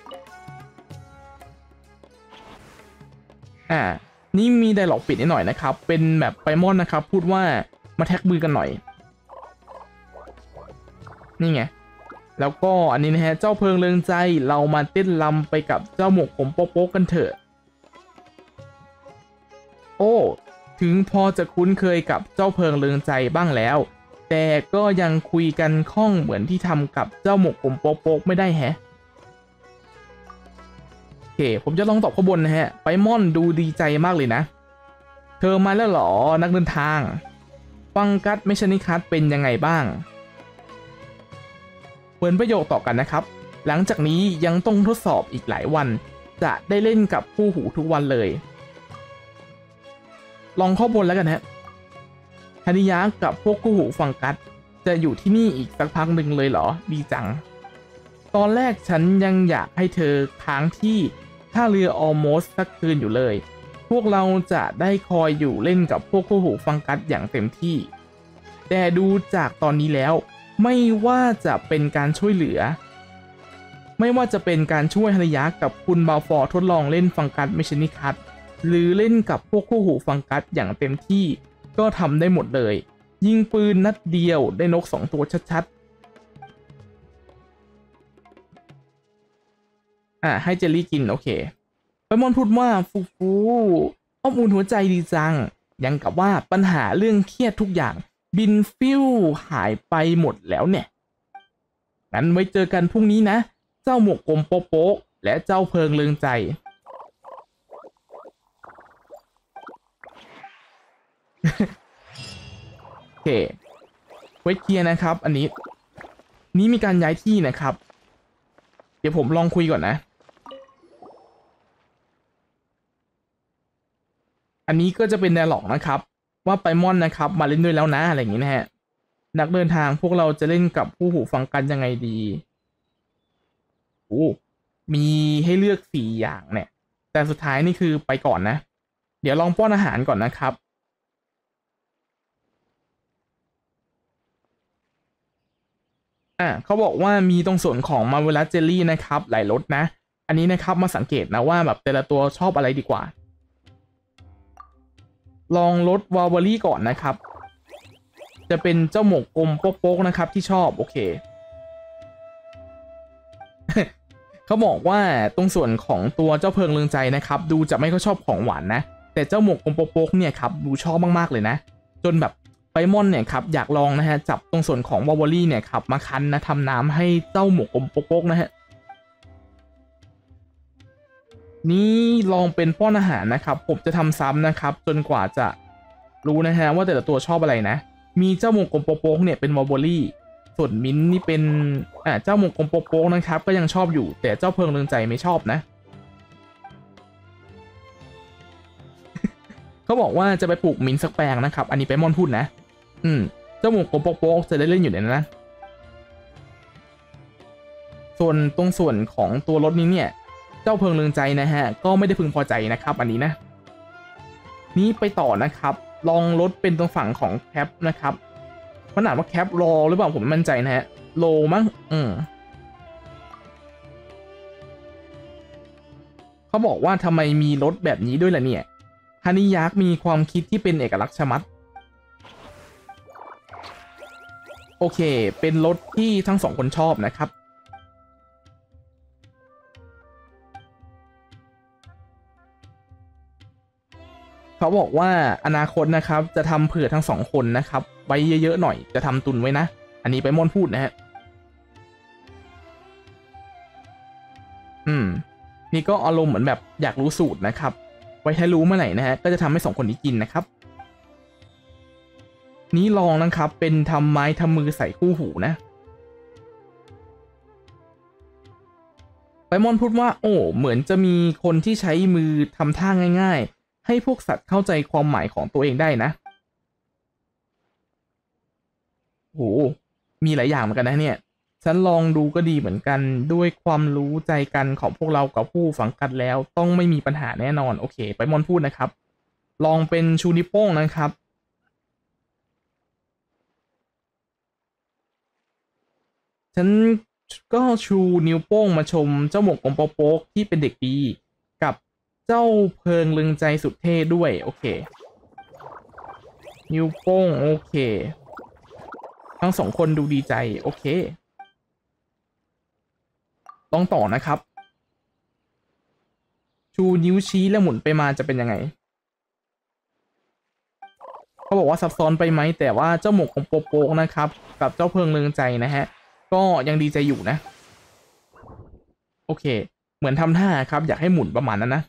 นี่มีไดร็อกปิดนิดหน่อยนะครับเป็นแบบไปมอนนะครับพูดว่ามาแท็กมือกันหน่อยนี่ไงแล้วก็อันนี้นะฮะเจ้าเพลิงเรืองใจเรามาเต้นรำไปกับเจ้าหมวกผมโป๊กกันเถอะโอ้ถึงพอจะคุ้นเคยกับเจ้าเพลิงเรืองใจบ้างแล้วแต่ก็ยังคุยกันคล่องเหมือนที่ทำกับเจ้าหมวกผมโป๊กไม่ได้แฮะโอเคผมจะลองตอบข้อบนนะฮะไปม่อนดูดีใจมากเลยนะเธอมาแล้วเหรอนักเดินทางฟังกัสเมชนิคัสเป็นยังไงบ้างเหมือนประโยคต่อกันนะครับหลังจากนี้ยังต้องทดสอบอีกหลายวันจะได้เล่นกับคู่หูทุกวันเลยลองข้อบนแล้วกันฮะฮานิยะกับพวกคู่หูฟังกัสจะอยู่ที่นี่อีกสักพักหนึ่งเลยเหรอดีจังตอนแรกฉันยังอยากให้เธอค้างที่ท่าเรือออลโมสสักคืนอยู่เลยพวกเราจะได้คอยอยู่เล่นกับพวกคู่หูฟังกัสอย่างเต็มที่แต่ดูจากตอนนี้แล้วไม่ว่าจะเป็นการช่วยเหลือไม่ว่าจะเป็นการช่วยฮานิยะกับคุณบาฟอร์ทดลองเล่นฟังกัสเมชนิคัสหรือเล่นกับพวกคู่หูฟังกัสอย่างเต็มที่ก็ทำได้หมดเลยยิงปืนนัดเดียวได้นก2ตัวชัดๆให้เจลลี่กินโอเคไปมอนพูดว่าฟูฟูอบอุ่นหัวใจดีจังยังกับว่าปัญหาเรื่องเครียดทุกอย่างบินฟิวหายไปหมดแล้วเนี่ยงั้นไว้เจอกันพรุ่งนี้นะเจ้าหมวกกลมโป๊กและเจ้าเพลิงเลืองใจโอเคไว้เคลียร์นะครับอันนี้มีการย้ายที่นะครับเดี๋ยวผมลองคุยก่อนนะอันนี้ก็จะเป็นไดอะล็อกนะครับว่าไปมอนนะครับมาเล่นด้วยแล้วนะอะไรอย่างนี้นะฮะนักเดินทางพวกเราจะเล่นกับผู้หูฟังกันยังไงดีโอ้มีให้เลือก4อย่างเนี่ยแต่สุดท้ายนี่คือไปก่อนนะเดี๋ยวลองป้อนอาหารก่อนนะครับเขาบอกว่ามีตรงส่วนของมาเวลาเจลลี่นะครับหลายรสนะอันนี้นะครับมาสังเกตนะว่าแบบแต่ละตัวชอบอะไรดีกว่าลองรสวาวารี่ก่อนนะครับจะเป็นเจ้าหมวกกลมโป๊กๆนะครับที่ชอบโอเค เขาบอกว่าตรงส่วนของตัวเจ้าเพลิงเลืองใจนะครับดูจะไม่ค่อยชอบของหวานนะแต่เจ้าหมวกกลมโป๊กๆเนี่ยครับดูชอบมากๆเลยนะจนแบบไปมอนเนี่ยครับอยากลองนะฮะจับตรงส่วนของวาวารี่เนี่ยครับมาคั้นนะทำน้ำให้เจ้าหมวกกลมโป๊กๆนะฮะนี่ลองเป็นป้อนอาหารนะครับผมจะทำซ้ำนะครับจนกว่าจะรู้นะฮะว่าแต่ละตัวชอบอะไรนะมีเจ้าหมวกกลมโป๊กๆเนี่ยเป็นวาวารี่ส่วนมิ้นนี่เป็นเจ้าหมวกกลมโป๊กๆนะครับก็ยังชอบอยู่แต่เจ้าเพลิงเรืองใจไม่ชอบนะ เขาบอกว่าจะไปปลูกมิ้นสักแปลงนะครับอันนี้ไปมอนพูดนะเจ้าหมวกกลมโป๊กๆจะได้เล่นอยู่ในนั้นนะส่วนตรงส่วนของตัวรถนี้เนี่ยเจ้าเพลิงเรืองใจนะฮะก็ไม่ได้พึงพอใจนะครับอันนี้นะนี้ไปต่อนะครับลองรถเป็นตรงฝั่งของแคปนะครับขนาดว่าแคปรอหรือเปล่าผมไม่มั่นใจนะฮะโลมั้งเขาบอกว่าทำไมมีรถแบบนี้ด้วยล่ะเนี่ยฮานิยักษ์มีความคิดที่เป็นเอกลักษณ์ชะมัดโอเคเป็นรถที่ทั้ง2คนชอบนะครับเขาบอกว่าอนาคตนะครับจะทำเผื่อทั้ง2คนนะครับไว้เยอะๆหน่อยจะทำตุนไว้นะอันนี้ไปมอนพูดนะฮะนี่ก็อารมณ์เหมือนแบบอยากรู้สูตรนะครับไว้ถ้ารู้เมื่อไหร่นะฮะก็จะทำให้2คนนี้กินนะครับนี้ลองนะครับเป็นทำไม้ทำมือใส่คู่หูนะไปมอนพูดว่าโอ้เหมือนจะมีคนที่ใช้มือทำท่าง่ายๆให้พวกสัตว์เข้าใจความหมายของตัวเองได้นะโหมีหลายอย่างเหมือนกันนะเนี่ยฉันลองดูก็ดีเหมือนกันด้วยความรู้ใจกันของพวกเรากับผู้ฝังกันแล้วต้องไม่มีปัญหาแน่นอนโอเคไปมอนพูดนะครับลองเป็นชูนิ้วโป้งนะครับฉันก็ชูนิ้วโป้งมาชมเจ้าหมวกกลมโป๊กที่เป็นเด็กดีกับเจ้าเพลิงลึงใจสุดเท่ด้วยโอเคนิ้วโป้งโอเคทั้ง2คนดูดีใจโอเคต้องต่อนะครับชูนิ้วชี้และหมุนไปมาจะเป็นยังไงเขาบอกว่าซับซ้อนไปไหมแต่ว่าเจ้าหมวกของโป๊กนะครับกับเจ้าเพลิงเรืองใจนะฮะก็ยังดีใจอยู่นะโอเคเหมือนทำท่าครับอยากให้หมุนประมาณนั้นนะ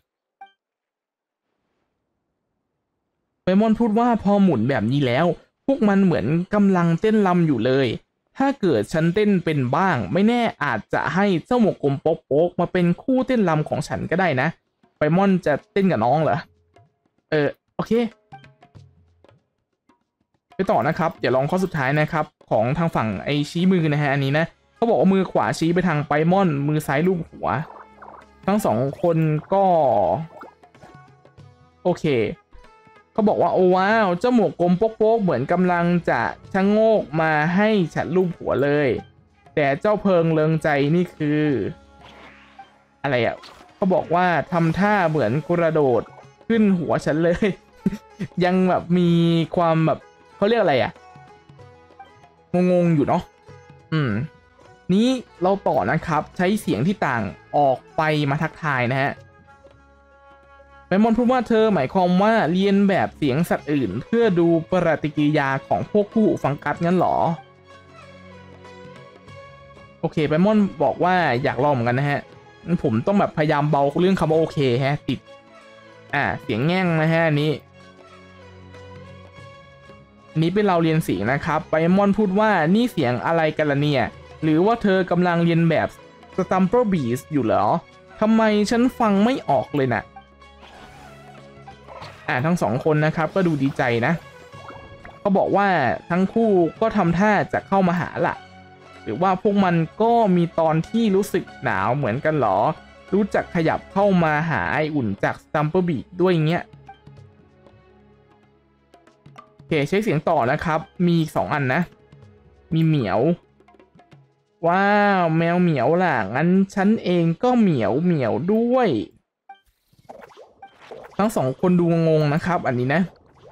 เปมอนพูดว่าพอหมุนแบบนี้แล้วพวกมันเหมือนกำลังเต้นรำอยู่เลยถ้าเกิดฉันเต้นเป็นบ้างไม่แน่อาจจะให้เจ้าหมวกกลมโป๊กมาเป็นคู่เต้นรำของฉันก็ได้นะไปมอนจะเต้นกับน้องเหรอโอเคไปต่อนะครับเดี๋ยวลองข้อสุดท้ายนะครับของทางฝั่งไอชี้มือนะฮะอันนี้นะเขาบอกว่ามือขวาชี้ไปทางไปมอนมือซ้ายลูบหัวทั้ง2คนก็โอเคเขาบอกว่าโอ้ว้าวเจ้าหมวกกลมโป๊กเหมือนกำลังจะชะโงกมาให้ฉันลูบหัวเลยแต่เจ้าเพลิงเริงใจนี่คืออะไรอ่ะเขาบอกว่าทำท่าเหมือนกระโดดขึ้นหัวฉันเลย ยังแบบมีความแบบเขาเรียกอะไรอะงงๆอยู่เนาะนี้เราต่อนะครับใช้เสียงที่ต่างออกไปมาทักทายนะฮะไบมอนพูดว่าเธอหมายความว่าเรียนแบบเสียงสัตว์อื่นเพื่อดูปฏิกิริยาของพวกคู่หูฟังกัสงั้นหรอโอเคไบมอนบอกว่าอยากลองเหมือนกันนะฮะผมต้องแบบพยายามเบาเรื่องคำว่าโอเคฮะติดเสียงแง่งนะฮะอันนี้เป็นเราเรียนเสียงนะครับไบมอนพูดว่านี่เสียงอะไรกันล่ะเนี่ยหรือว่าเธอกำลังเรียนแบบสตัมเปอร์บีสอยู่เหรอทำไมฉันฟังไม่ออกเลยนะทั้งสองคนนะครับก็ดูดีใจนะเขาบอกว่าทั้งคู่ก็ทำท่าจะเข้ามาหาล่ะหรือว่าพวกมันก็มีตอนที่รู้สึกหนาวเหมือนกันหรอรู้จักขยับเข้ามาหาไออุ่นจากสตัมเปอร์บีสด้วยเงี้ยโอเคใช้เสียงต่อนะครับมี2 อันนะมีเหมียวว้าวแมวเหมียวล่ะงั้นฉันเองก็เหมียวด้วยทั้ง2 คนดูงงนะครับอันนี้นะ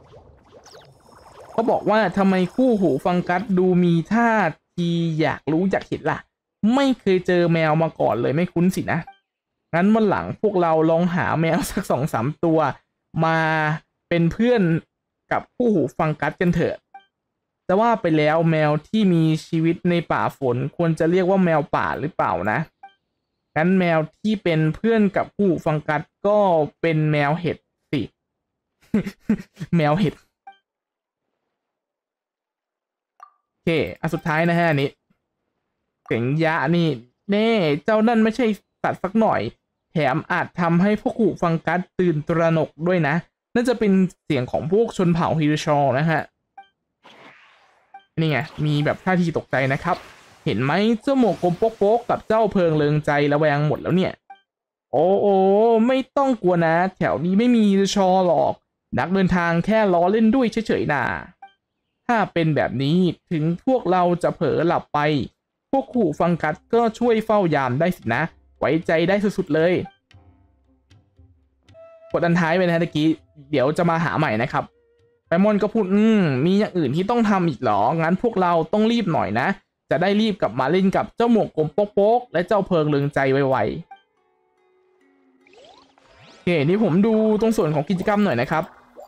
เขาบอกว่าทำไมคู่หูฟังกัสดูมีท่าทีอยากรู้อยากเห็นล่ะไม่เคยเจอแมวมาก่อนเลยไม่คุ้นสินะงั้นวันหลังพวกเราลองหาแมวสัก2-3 ตัวมาเป็นเพื่อนกับคู่หูฟังกัสกันเถอะแต่ว่าไปแล้วแมวที่มีชีวิตในป่าฝนควรจะเรียกว่าแมวป่าหรือเปล่านะงั้นแมวที่เป็นเพื่อนกับคู่หูฟังกัสก็เป็นแมวเห็ดสิ แมวเห็ดโอเคสุดท้ายนะฮะนี้เสียงยะนี่เน่เจ้านั่นไม่ใช่สัตว์สักหน่อยแถมอาจทำให้พวกคู่ฟังกัสตื่นตระหนกด้วยนะน่าจะเป็นเสียงของพวกชนเผ่าฮิริชอนะฮะนี่ไงมีแบบท่าทีตกใจนะครับเห็นไหมเจ้าหมวกกลมโป๊กกับเจ้าเพลิงเริงใจระแวงหมดแล้วเนี่ยโอ้ไม่ต้องกลัวนะแถวนี้ไม่มีฮิริชอหรอกนักเดินทางแค่ล้อเล่นด้วยเฉยๆน่ะถ้าเป็นแบบนี้ถึงพวกเราจะเผลอหลับไปพวกคู่ฟังกัสก็ช่วยเฝ้ายามได้สินะไว้ใจได้สุดๆเลยกดอันท้ายไปนะตะกี้เดี๋ยวจะมาหาใหม่นะครับไบมอนก็พูดมีอย่างอื่นที่ต้องทำอีกหรองั้นพวกเราต้องรีบหน่อยนะจะได้รีบกลับมาเล่นกับเจ้าหมวกกลมโป๊กและเจ้าเพลิงเริงใจไวๆโอเคนี่ผมดูตรงส่วนของกิจกรรมหน่อยนะครับ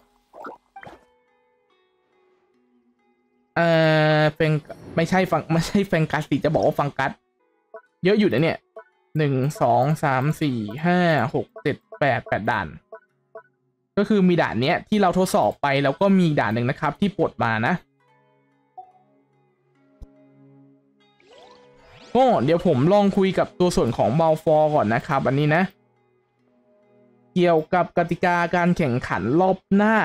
ไม่ใช่แฟงกัสสิจะบอกว่าฟังกัสเยอะอยู่นะเนี่ย1 2 3 4 5 6 7 8 ด่านก็คือมีด่านเนี้ยที่เราทดสอบไปแล้วก็มีด่านหนึ่งนะครับที่ปลดมานะก็เดี๋ยวผมลองคุยกับตัวส่วนของบาลฟอร์ก่อนนะครับอันนี้นะเกี่ยวกับกติกาการแข่งขันรอบหน้า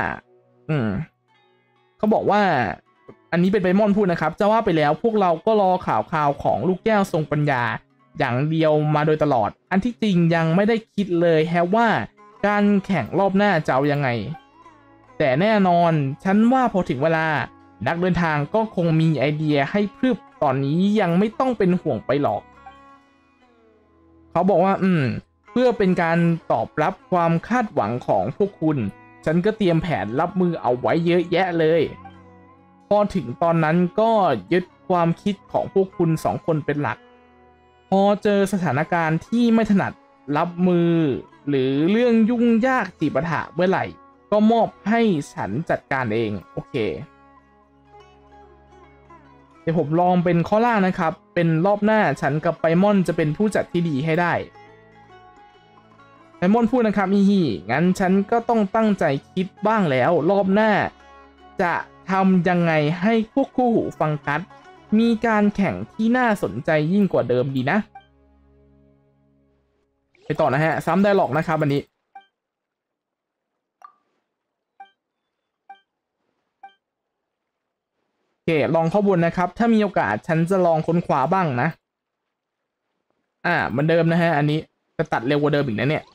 เขาบอกว่าอันนี้เป็นไบมอนพูดนะครับจะว่าไปแล้วพวกเราก็รอข่าวของลูกแก้วทรงปัญญาอย่างเดียวมาโดยตลอดอันที่จริงยังไม่ได้คิดเลยแฮะว่าการแข่งรอบหน้าจะเอายังไงแต่แน่นอนฉันว่าพอถึงเวลานักเดินทางก็คงมีไอเดียให้พรึบตอนนี้ยังไม่ต้องเป็นห่วงไปหรอกเขาบอกว่าเพื่อเป็นการตอบรับความคาดหวังของพวกคุณฉันก็เตรียมแผนรับมือเอาไว้เยอะแยะเลยพอถึงตอนนั้นก็ยึดความคิดของพวกคุณ2 คนเป็นหลักพอเจอสถานการณ์ที่ไม่ถนัดรับมือหรือเรื่องยุ่งยากจีบปะทะเมื่อไหร่ก็มอบให้ฉันจัดการเองโอเคเดี๋ยวผมลองเป็นข้อล่างนะครับเป็นรอบหน้าฉันกับไบมอนจะเป็นผู้จัดที่ดีให้ได้ไบมอนพูดนะครับงั้นฉันก็ต้องตั้งใจคิดบ้างแล้วรอบหน้าจะทำยังไงให้พวกคู่หูฟังกัสมีการแข่งที่น่าสนใจยิ่งกว่าเดิมดีนะไปต่อนะฮะซ้ำไดอะล็อกนะครับอันนี้โอเคลองข้อบนนะครับถ้ามีโอกาสฉันจะลองค้นคว้าบ้างนะเหมือนเดิมนะฮะอันนี้จะตัดเร็วกว่าเดิมอีกนะเนี่ย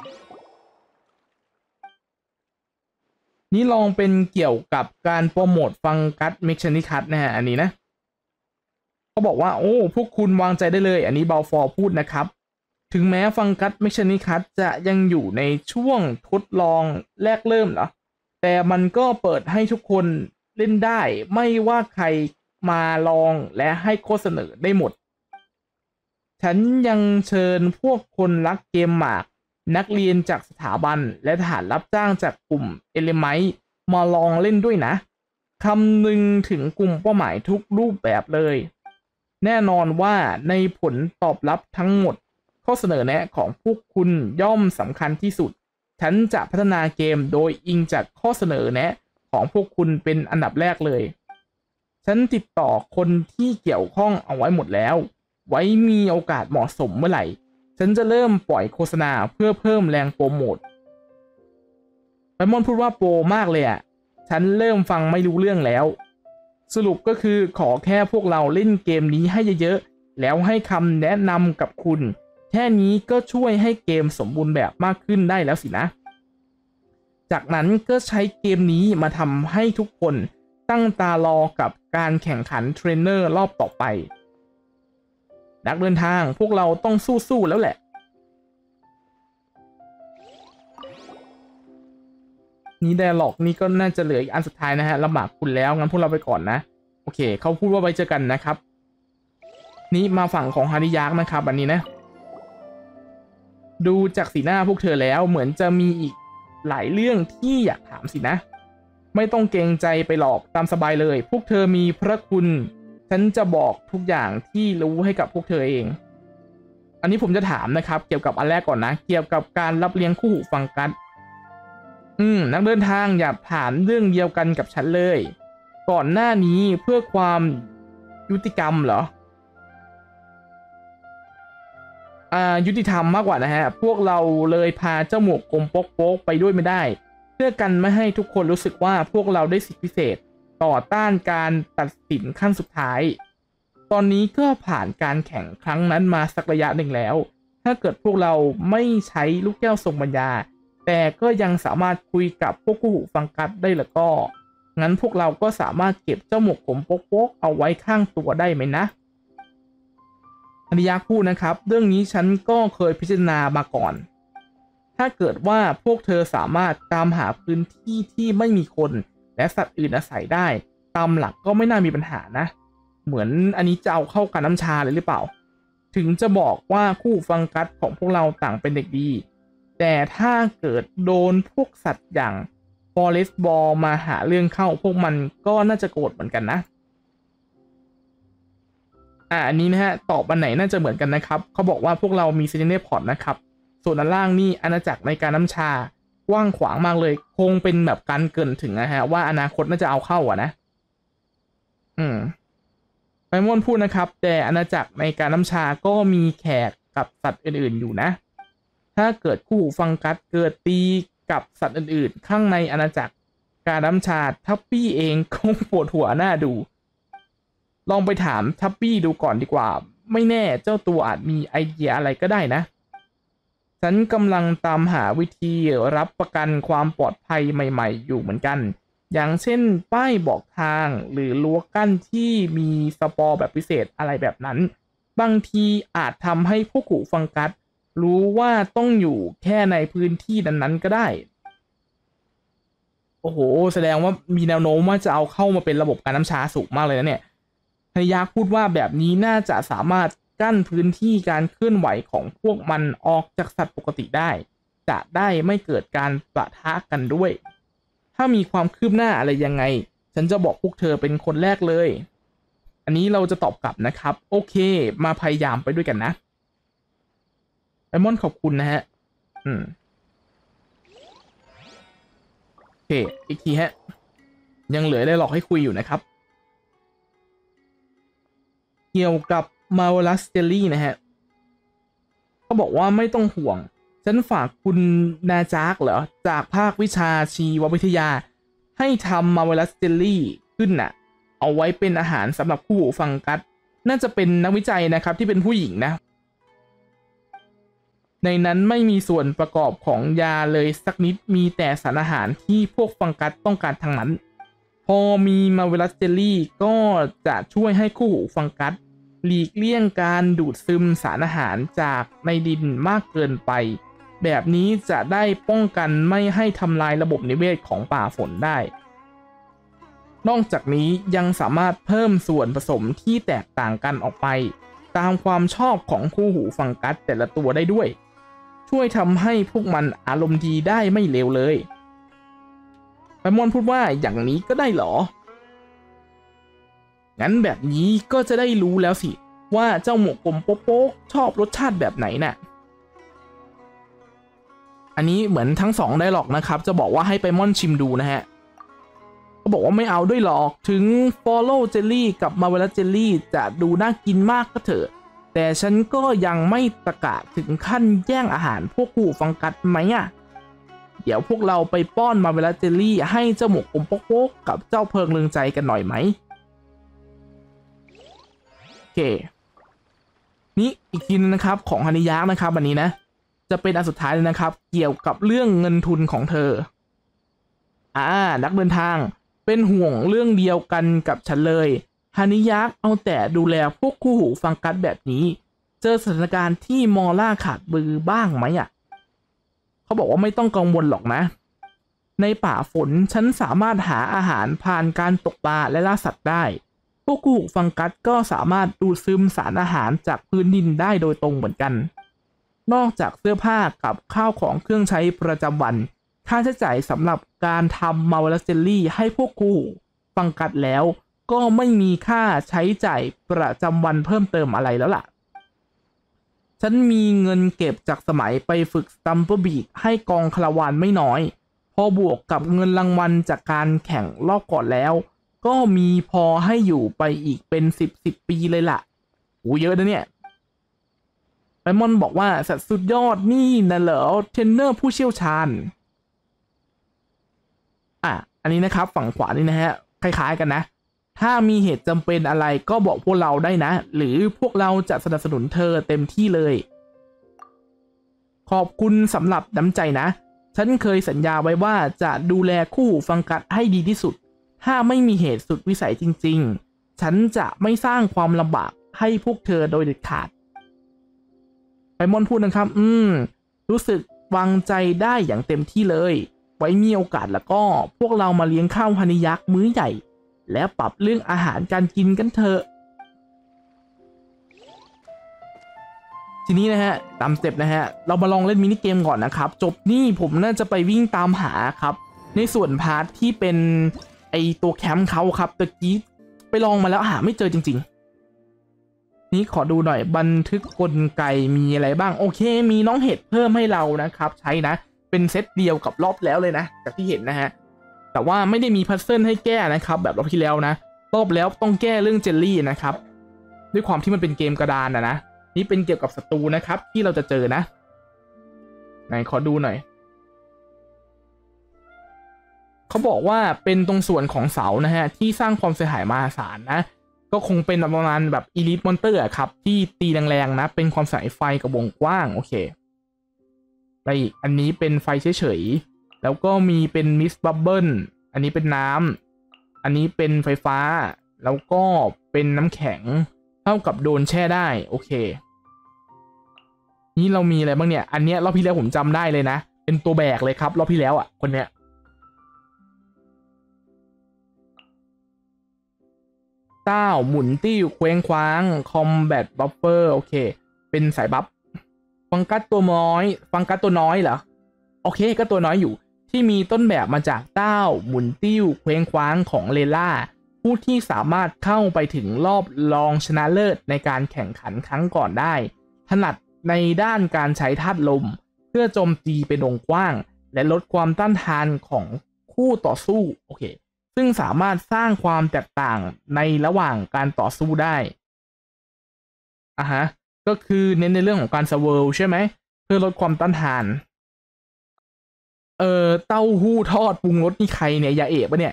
นี่ลองเป็นเกี่ยวกับการโปรโมทฟังกัสเมคชันิคัสนะฮะอันนี้นะเขาบอกว่าโอ้พวกคุณวางใจได้เลยอันนี้บาลฟอร์พูดนะครับถึงแม้ฟังกัสเมชานิคัสจะยังอยู่ในช่วงทดลองแรกเริ่มเหรอแต่มันก็เปิดให้ทุกคนเล่นได้ไม่ว่าใครมาลองและให้ข้อเสนอได้หมดฉันยังเชิญพวกคนรักเกมหมากนักเรียนจากสถาบันและทหารรับจ้างจากกลุ่มเอลิไมต์มาลองเล่นด้วยนะคำนึงถึงกลุ่มเป้าหมายทุกรูปแบบเลยแน่นอนว่าในผลตอบรับทั้งหมดข้อเสนอแนะของพวกคุณย่อมสำคัญที่สุดฉันจะพัฒนาเกมโดยอิงจากข้อเสนอแนะของพวกคุณเป็นอันดับแรกเลยฉันติดต่อคนที่เกี่ยวข้องเอาไว้หมดแล้วไว้มีโอกาสเหมาะสมเมื่อไหร่ฉันจะเริ่มปล่อยโฆษณาเพื่อเพิ่มแรงโปรโมทไบมอนพูดว่าโปรมากเลยอ่ะฉันเริ่มฟังไม่รู้เรื่องแล้วสรุปก็คือขอแค่พวกเราเล่นเกมนี้ให้เยอะๆแล้วให้คำแนะนำกับคุณแค่นี้ก็ช่วยให้เกมสมบูรณ์แบบมากขึ้นได้แล้วสินะจากนั้นก็ใช้เกมนี้มาทำให้ทุกคนตั้งตารอกับการแข่งขันเทรนเนอร์รอบต่อไปนักเดินทางพวกเราต้องสู้ๆแล้วแหละนี่ไดอะล็อกนี่ก็น่าจะเหลืออีกอันสุดท้ายนะฮะลำบากคุณแล้วงั้นพวกเราไปก่อนนะโอเคเขาพูดว่าไว้เจอกันนะครับนี่มาฝั่งของฮาริยักษ์นะครับอันนี้นะดูจากสีหน้าพวกเธอแล้วเหมือนจะมีอีกหลายเรื่องที่อยากถามสินะไม่ต้องเกรงใจไปหรอกตามสบายเลยพวกเธอมีพระคุณฉันจะบอกทุกอย่างที่รู้ให้กับพวกเธอเองอันนี้ผมจะถามนะครับเกี่ยวกับอันแรกก่อนนะเกี่ยวกับการรับเลี้ยงคู่หูฟังกัสนักเดินทางอย่าถามเรื่องเดียวกันกับฉันเลยก่อนหน้านี้เพื่อความยุติธรรมเหรอยุติธรรมมากกว่านะฮะพวกเราเลยพาเจ้าหมวกกลมโป๊กไปด้วยไม่ได้เพื่อกันไม่ให้ทุกคนรู้สึกว่าพวกเราได้สิทธิพิเศษต่อต้านการตัดสินขั้นสุดท้ายตอนนี้ก็ผ่านการแข่งครั้งนั้นมาสักระยะหนึ่งแล้วถ้าเกิดพวกเราไม่ใช้ลูกแก้วทรงปัญญาแต่ก็ยังสามารถคุยกับพวกคู่หูฟังกัสได้แล้วก็งั้นพวกเราก็สามารถเก็บเจ้าหมวกผมโป๊กเอาไว้ข้างตัวได้ไหมนะอนิยาพูดนะครับเรื่องนี้ฉันก็เคยพิจารณามาก่อนถ้าเกิดว่าพวกเธอสามารถตามหาพื้นที่ที่ไม่มีคนและสัตว์อื่นอาศัยได้ตามหลักก็ไม่น่ามีปัญหานะเหมือนอันนี้จะเอาเข้ากันน้ำชาเลยหรือเปล่าถึงจะบอกว่าคู่ฟังกัสของพวกเราต่างเป็นเด็กดีแต่ถ้าเกิดโดนพวกสัตว์อย่างฟอเรสต์บอลมาหาเรื่องเข้าพวกมันก็น่าจะโกรธเหมือนกันนะอันนี้นะฮะตอบอันไหนน่าจะเหมือนกันนะครับเขาบอกว่าพวกเรามีเซนเนพอร์ตนะครับส่วนด้านล่างนี่อาณาจักรในการน้ำชากว้างขวางมากเลยคงเป็นแบบการเกินถึงนะฮะว่าอนาคตน่าจะเอาเข้านะไบมอนพูดนะครับแต่อาณาจักรในการน้ำชาก็มีแขกกับสัตว์อื่นๆอยู่นะถ้าเกิดคู่ฟังกัสเกิดตีกับสัตว์อื่นๆข้างในอาณาจักรการน้ำชาทัพปี้เองคงปวดหัวหน้าดูลองไปถามทัพปี้ดูก่อนดีกว่าไม่แน่เจ้าตัวอาจมีไอเดียอะไรก็ได้นะฉันกำลังตามหาวิธีรับประกันความปลอดภัยใหม่ๆอยู่เหมือนกันอย่างเช่นป้ายบอกทางหรือรั้วกั้นที่มีสปอร์แบบพิเศษอะไรแบบนั้นบางทีอาจทำให้ผู้ขู่ฟังกัสรู้ว่าต้องอยู่แค่ในพื้นที่นั้นๆก็ได้โอ้โหแสดงว่ามีแนวโน้มว่าจะเอาเข้ามาเป็นระบบการน้ำชาสูงมากเลยนะเนี่ยพยักพูดว่าแบบนี้น่าจะสามารถกั้นพื้นที่การเคลื่อนไหวของพวกมันออกจากสัตว์ปกติได้จะได้ไม่เกิดการปะทะกันด้วยถ้ามีความคืบหน้าอะไรยังไงฉันจะบอกพวกเธอเป็นคนแรกเลยอันนี้เราจะตอบกลับนะครับโอเคมาพยายามไปด้วยกันนะไอมอนขอบคุณนะฮะโอเคอีกทีฮะยังเหลือได้หลอกให้คุยอยู่นะครับเกี่ยวกับมาเวลัสเจลลี่นะฮะเขาบอกว่าไม่ต้องห่วงฉันฝากคุณนาจากเหรอจากภาควิชาชีววิทยาให้ทำมาเวลัสเจลลี่ขึ้นน่ะเอาไว้เป็นอาหารสำหรับคู่หูฟังกัสน่าจะเป็นนักวิจัยนะครับที่เป็นผู้หญิงนะในนั้นไม่มีส่วนประกอบของยาเลยสักนิดมีแต่สารอาหารที่พวกฟังกัสต้องการทั้งนั้นพอมีมาเวลัสเจลลี่ก็จะช่วยให้คู่หูฟังกัสหลีกเลี่ยงการดูดซึมสารอาหารจากในดินมากเกินไปแบบนี้จะได้ป้องกันไม่ให้ทำลายระบบนิเวศของป่าฝนได้นอกจากนี้ยังสามารถเพิ่มส่วนผสมที่แตกต่างกันออกไปตามความชอบของคู่หูฟังกัสแต่ละตัวได้ด้วยช่วยทำให้พวกมันอารมณ์ดีได้ไม่เลวเลยไพมอนพูดว่าอย่างนี้ก็ได้เหรองั้นแบบนี้ก็จะได้รู้แล้วสิว่าเจ้าหมวกกลมโป๊กชอบรสชาติแบบไหนน่ะอันนี้เหมือนทั้ง2ได้หรอกนะครับจะบอกว่าให้ไพมอนชิมดูนะฮะเขาบอกว่าไม่เอาด้วยหรอกถึง Follow Jelly กับ Marvelous Jelly จะดูน่ากินมากก็เถอะแต่ฉันก็ยังไม่ตะกะถึงขั้นแย่งอาหารพวกคู่ฟังกัสไหมอ่ะเดี๋ยวพวกเราไปป้อน Marvelous Jelly ให้เจ้าหมวกกลมโป๊กกับเจ้าเพลิงเรืองใจกันหน่อยไหมโอเคนี่อีกทีนึงนะครับของฮันนิยะนะครับอันนี้นะจะเป็นอันสุดท้ายเลยนะครับเกี่ยวกับเรื่องเงินทุนของเธอนักเดินทางเป็นห่วงเรื่องเดียวกันกับฉันเลยฮันนิยะเอาแต่ดูแลพวกคู่หูฟังกัสแบบนี้เจอสถานการณ์ที่มอล่าขาดมือบ้างไหมอ่ะเขาบอกว่าไม่ต้องกังวลหรอกนะในป่าฝนฉันสามารถหาอาหารผ่านการตกปลาและล่าสัตว์ได้พวกคู่หูฟังกัสก็สามารถดูดซึมสารอาหารจากพื้นดินได้โดยตรงเหมือนกันนอกจากเสื้อผ้ากับข้าวของเครื่องใช้ประจำวันค่าใช้จ่ายสำหรับการทำมาร์เวลัสเจลลี่ให้พวกคู่ฟังกัสแล้วก็ไม่มีค่าใช้จ่ายประจำวันเพิ่มเติมอะไรแล้วล่ะฉันมีเงินเก็บจากสมัยไปฝึกสตัมเปอร์บีกให้กองคาราวานไม่น้อยพอบวกกับเงินรางวัลจากการแข่งรอบก่อนแล้วก็มีพอให้อยู่ไปอีกเป็น10 ปีเลยล่ะเยอะนะเนี่ยไพมอนบอกว่าสัตว์สุดยอดนี่นะเหรอเทรนเนอร์ผู้เชี่ยวชาญอันนี้นะครับฝั่งขวานี่นะฮะคล้ายๆกันนะถ้ามีเหตุจำเป็นอะไรก็บอกพวกเราได้นะหรือพวกเราจะสนับสนุนเธอเต็มที่เลยขอบคุณสำหรับน้ำใจนะฉันเคยสัญญาไว้ว่าจะดูแลคู่ฟังกัสให้ดีที่สุดถ้าไม่มีเหตุสุดวิสัยจริงๆฉันจะไม่สร้างความลำบากให้พวกเธอโดยเด็ดขาดไพมอนพูดนะครับรู้สึกวางใจได้อย่างเต็มที่เลยไว้มีโอกาสแล้วก็พวกเรามาเลี้ยงข้าวฮันนิยักษ์มื้อใหญ่และปรับเรื่องอาหารการกินกันเถอะทีนี้นะฮะตามสเต็ปนะฮะเรามาลองเล่นมินิเกมก่อนนะครับจบนี่ผมน่าจะไปวิ่งตามหาครับในส่วนพาร์ทที่เป็นไอตัวแคมป์เขาครับตะกี้ไปลองมาแล้วหาไม่เจอจริงๆนี้ขอดูหน่อยบันทึกกลไกมีอะไรบ้างโอเคมีน้องเห็ดเพิ่มให้เรานะครับใช้นะเป็นเซตเดียวกับรอบแล้วเลยนะจากที่เห็นนะฮะแต่ว่าไม่ได้มีพัซเซิลให้แก้นะครับแบบรอบที่แล้วนะรอบแล้วต้องแก้เรื่องเจลลี่นะครับด้วยความที่มันเป็นเกมกระดานนะนี่เป็นเกี่ยวกับศัตรูนะครับที่เราจะเจอนะไหนขอดูหน่อยเขาบอกว่าเป็นตรงส่วนของเสานะฮะที่สร้างความเสียหายมหาศาลนะก็คงเป็นประมาณแบบอีลิทมอนเตอร์ครับที่ตีแรงๆนะเป็นความเสียหายไฟกับวงกว้างโอเคไปอีกอันนี้เป็นไฟเฉยๆแล้วก็มีเป็นมิสบับเบิลอันนี้เป็นน้ำอันนี้เป็นไฟฟ้าแล้วก็เป็นน้ำแข็งเท่ากับโดนแช่ได้โอเคนี่เรามีอะไรบ้างเนี่ยอันเนี้ยรอบที่แล้วผมจำได้เลยนะเป็นตัวแบกเลยครับรอบที่แล้วคนเนี้ยเต้าหมุนติ้วเคว้งคว้างคอมแบทบัฟเฟอร์โอเคเป็นสายบัฟฟังกัสตัวน้อยฟังกัสตัวน้อยเหรอโอเคก็ตัวน้อยอยู่ที่มีต้นแบบมาจากเต้าหมุนติ้วเคว้งคว้างของเลล่าผู้ที่สามารถเข้าไปถึงรอบรองชนะเลิศในการแข่งขันครั้งก่อนได้ถนัดในด้านการใช้ธาตุลมเพื่อโจมตีเป็นวงกว้างและลดความต้านทานของคู่ต่อสู้โอเคซึ่งสามารถสร้างความแตกต่างในระหว่างการต่อสู้ได้ก็คือเน้นในเรื่องของการเซเวิลใช่ไหมเพื่อลดความต้านทานเต้าหู้ทอดปรุงรสนี่ใครเนี่ยยาเอะปะเนี่ย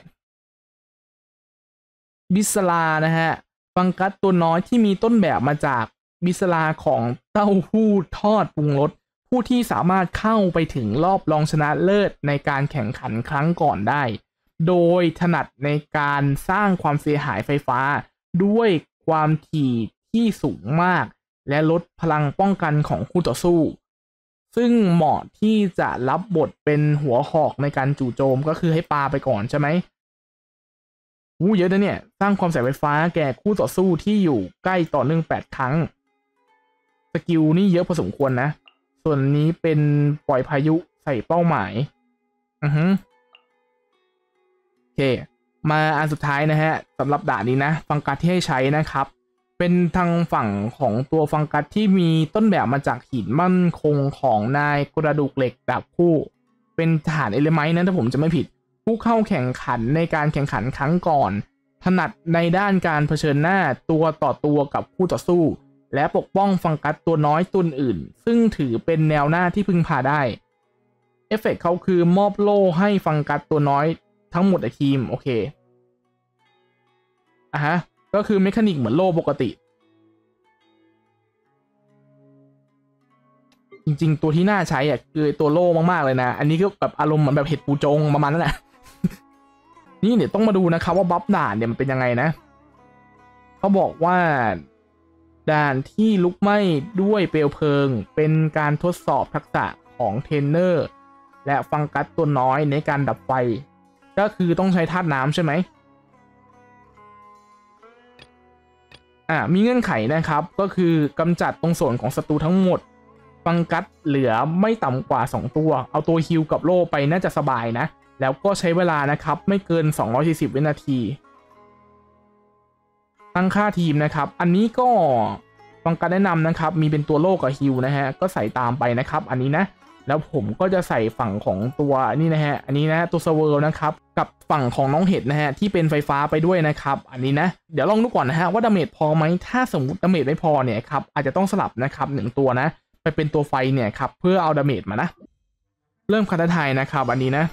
บิสลานะฮะฟังกัสตัวน้อยที่มีต้นแบบมาจากบิสลาของเต้าหู้ทอดปรุงรสผู้ที่สามารถเข้าไปถึงรอบรองชนะเลิศในการแข่งขันครั้งก่อนได้โดยถนัดในการสร้างความเสียหายไฟฟ้าด้วยความถี่ที่สูงมากและลดพลังป้องกันของคู่ต่อสู้ซึ่งเหมาะที่จะรับบทเป็นหัวหอกในการจู่โจมก็คือให้ปาไปก่อนใช่ไหมเยอะนะเนี่ยสร้างความเสียไฟฟ้าแก่คู่ต่อสู้ที่อยู่ใกล้ต่อเนื่อง8 ครั้งสกิลนี่เยอะพอสมควรนะส่วนนี้เป็นปล่อยพายุใส่เป้าหมายโอเคมาอันสุดท้ายนะฮะสำหรับด่านนี้นะฟังกัสที่ให้ใช้นะครับเป็นทางฝั่งของตัวฟังกัสที่มีต้นแบบมาจากหินมั่นคงของนายกระดูกเหล็กดาบคู่เป็นทหารเอเลไมน์นะถ้าผมจะไม่ผิดผู้เข้าแข่งขันในการแข่งขันครั้งก่อนถนัดในด้านการเผชิญหน้าตัวต่อตัวกับคู่ต่อสู้และปกป้องฟังกัสตัวน้อยตัวอื่นซึ่งถือเป็นแนวหน้าที่พึ่งพาได้เอฟเฟกต์เขาคือมอบโล่ให้ฟังกัสตัวน้อยทั้งหมดในทีมโอเคก็คือเมคานิกเหมือนโล่ปกติจริงๆตัวที่น่าใช้คือตัวโล่มากๆเลยนะอันนี้ก็แบบอารมณ์เหมือนแบบเห็ดปูจงประมาณนั้นแหละนี่เดี๋ยวต้องมาดูนะครับว่าบัฟด่านเนี่ยมันเป็นยังไงนะเขาบอกว่าด่านที่ลุกไหม้ด้วยเปลวเพลิงเป็นการทดสอบทักษะของเทรนเนอร์และฟังกัสตัวน้อยในการดับไฟก็คือต้องใช้ธาตุน้ำใช่ไหมมีเงื่อนไขนะครับก็คือกำจัดตรงส่วนของศัตรูทั้งหมดฟังกัสเหลือไม่ต่ำกว่า2ตัวเอาตัวฮิลกับโล่ไปน่าจะสบายนะแล้วก็ใช้เวลานะครับไม่เกิน240 วินาทีตั้งค่าทีมนะครับอันนี้ก็ฟังกัสแนะนำนะครับมีเป็นตัวโล่กับฮิลนะฮะก็ใส่ตามไปนะครับอันนี้นะแล้วผมก็จะใส่ฝั่งของตัวนี่นะฮะอันนี้นะตัวเซเวอร์นะครับกับฝั่งของน้องเห็ดนะฮะที่เป็นไฟฟ้าไปด้วยนะครับอันนี้นะเดี๋ยวลองดูก่อนนะฮะว่าดาเมจพอไหมถ้าสมมติดาเมจไม่พอเนี่ยครับอาจจะต้องสลับนะครับ1ตัวนะไปเป็นตัวไฟเนี่ยครับเพื่อเอาดาเมจมานะเริ่มคัดทายนะครับอันนี้นะ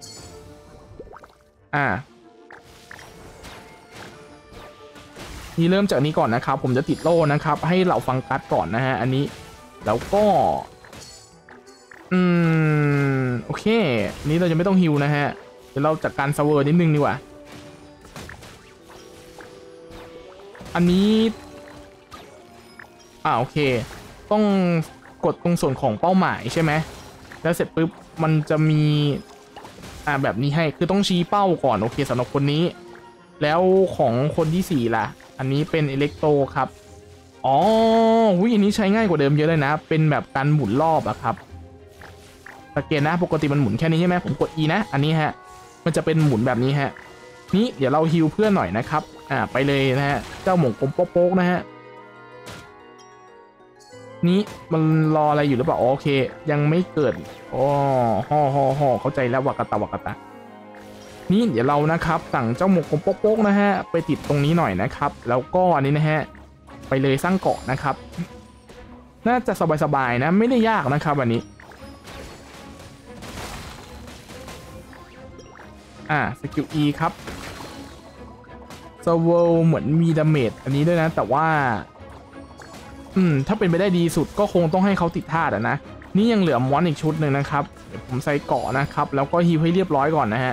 นี่เริ่มจากนี้ก่อนนะครับผมจะติดโล่นะครับให้เหล่าฟังกัสก่อนนะฮะอันนี้แล้วก็โอเคนี้เราจะไม่ต้องฮิวนะฮะเดี๋ยวเราจัดการเซเวอร์นิดนึงดีกว่าอันนี้โอเคต้องกดตรงส่วนของเป้าหมายใช่ไหมแล้วเสร็จปุ๊บมันจะมีแบบนี้ให้คือต้องชี้เป้าก่อนโอเคสำหรับคนนี้แล้วของคนที่4ล่ะอันนี้เป็นอิเล็กโตรครับอันนี้ใช้ง่ายกว่าเดิมเยอะเลยนะเป็นแบบการหมุนรอบครับสังเกตนะปกติมันหมุนแค่นี้ใช่ไหมผมกด E นะอันนี้ฮะมันจะเป็นหมุนแบบนี้ฮะนี้เดี๋ยวเราฮิลเพื่อนหน่อยนะครับไปเลยนะฮะเจ้าหมงกลมโป๊กๆนะฮะนี้มันรออะไรอยู่หรือเปล่าโอเคยังไม่เกิดห่อเข้าใจแล้ววากาตะนี่เดี๋ยวเรานะครับสั่งเจ้าหมงกลมโป๊กๆนะฮะไปติดตรงนี้หน่อยนะครับแล้วก็อันนี้นะฮะไปเลยสร้างเกาะนะครับน่าจะสบายๆนะไม่ได้ยากนะครับอันนี้สกิล E ครับเซเวลเหมือนมีดาเมจอันนี้ด้วยนะแต่ว่าถ้าเป็นไปได้ดีสุดก็คงต้องให้เขาติดธาตุนะนี่ยังเหลือมอนอีกชุดหนึ่งนะครับเดี๋ยวผมใส่เกาะนะครับแล้วก็ฮีลให้เรียบร้อยก่อนนะฮะ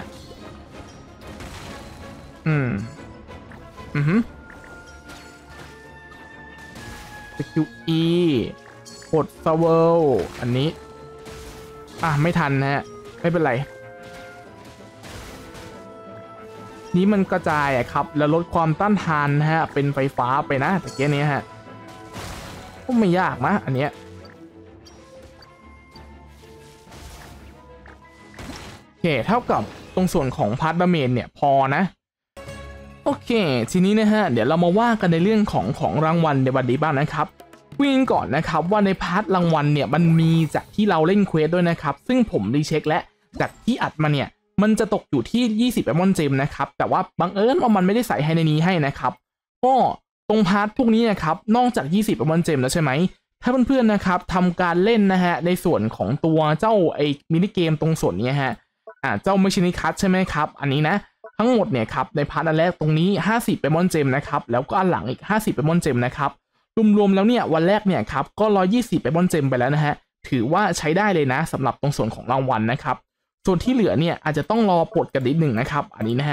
สกิล E กดเซเวลอันนี้ไม่ทันนะฮะไม่เป็นไรนี้มันกระจายครับแล้วลดความต้านทานนะฮะเป็นไฟฟ้าไปนะแต่เกมนี้ฮะก็ไม่ยากนะอันเนี้ยโอเคเท่ากับตรงส่วนของพาร์ทดาเมจเนี่ยพอนะโอเคทีนี้นะฮะเดี๋ยวเรามาว่ากันในเรื่องของรางวัลในวันนี้บ้างนะครับวิ่งก่อนนะครับว่าในพาร์ทรางวัลเนี่ยมันมีจากที่เราเล่นเควสด้วยนะครับซึ่งผมรีเช็คและจากที่อัดมาเนี่ยมันจะตกอยู่ที่20 Diamond Gem นะครับแต่ว่าบังเอิญว่ามันไม่ได้ใส่ให้ในนี้ให้นะครับก็ตรงพาร์ทพวกนี้นะครับนอกจาก20 Diamond Gem แล้วใช่ไหมถ้าเพื่อนๆนะครับทำการเล่นนะฮะในส่วนของตัวเจ้ามินิเกมตรงส่วนนี้ฮะเจ้า Machine Cut ใช่ไหมครับอันนี้นะทั้งหมดเนี่ยครับในพาร์ทอันแรกตรงนี้50 Diamond Gem นะครับแล้วก็อันหลังอีก50 Diamond Gem นะครับรวมๆแล้วเนี่ยวันแรกเนี่ยครับก็120 Diamond Gem ไปแล้วนะฮะถือว่าใช้ได้เลยนะสำหรับตรงส่วนของรางวัลนะครับส่วนที่เหลือเนี่ยอาจจะต้องรอปลดกันนิดหนึ่งนะครับอันนี้นะฮะ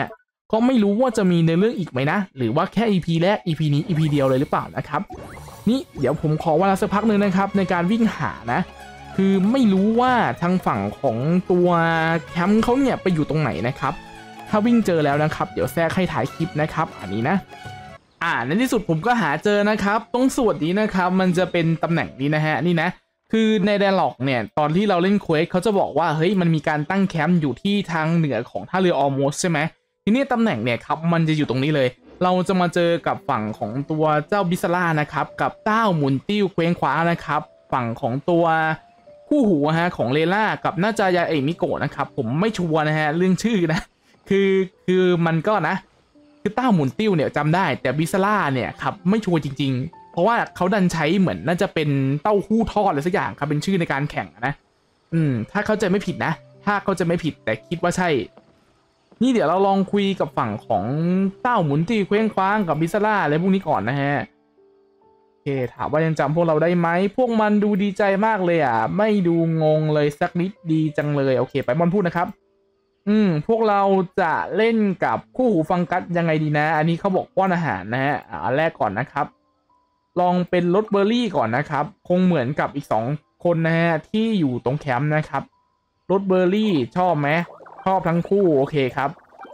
ก็ไม่รู้ว่าจะมีในเรื่องอีกไหมนะหรือว่าแค่ EP แรก EP นี้ EP เดียวเลยหรือเปล่านะครับนี่เดี๋ยวผมขอเวลาสักพักนึงนะครับในการวิ่งหานะคือไม่รู้ว่าทางฝั่งของตัวแคมป์เขาเนี่ยไปอยู่ตรงไหนนะครับถ้าวิ่งเจอแล้วนะครับเดี๋ยวแทรกให้ถ่ายคลิปนะครับอันนี้นะในที่สุดผมก็หาเจอนะครับตรงส่วนนี้นะครับมันจะเป็นตำแหน่งนี้นะฮะนี่นะคือในไดอะล็อกเนี่ยตอนที่เราเล่นเควสเขาจะบอกว่าเฮ้ยมันมีการตั้งแคมป์อยู่ที่ทางเหนือของท่าเรือออลโมสใช่ไหมทีนี้ตำแหน่งเนี่ยครับมันจะอยู่ตรงนี้เลยเราจะมาเจอกับฝั่งของตัวเจ้าบิสลานะครับกับเต้าหมุนติ้วเคว้งคว้านะครับฝั่งของตัวคู่หูฮะของเลล่ากับน่าจะยาเอะมิโกะนะครับผมไม่ชัวร์นะฮะเรื่องชื่อนะคือมันก็นะคือเต้าหมุนติ้วเนี่ยจำได้แต่บิสลาเนี่ยครับไม่ชัวร์จริงๆเพราะว่าเขาดันใช้เหมือนน่าจะเป็นเต้าหู้ทอดอะไรสักอย่างครับเป็นชื่อในการแข่งนะถ้าเข้าใจไม่ผิดนะถ้าเข้าใจไม่ผิดแต่คิดว่าใช่นี่เดี๋ยวเราลองคุยกับฝั่งของเต้าหมุนติ้วเคว้งคว้างกับบิสลาอะไรพวกนี้ก่อนนะฮะโอเคถามว่ายังจำพวกเราได้ไหมพวกมันดูดีใจมากเลยไม่ดูงงเลยสักนิดดีจังเลยโอเคไปมอนพูดนะครับพวกเราจะเล่นกับคู่หูฟังกัสยังไงดีนะอันนี้เขาบอกป้อนอาหารนะฮะอันแรกก่อนนะครับลองเป็นรสเบอร์รี่ก่อนนะครับคงเหมือนกับอีก2คนนะฮะที่อยู่ตรงแคมป์นะครับรสเบอร์รี่ชอบไหมชอบทั้งคู่โอเคครับ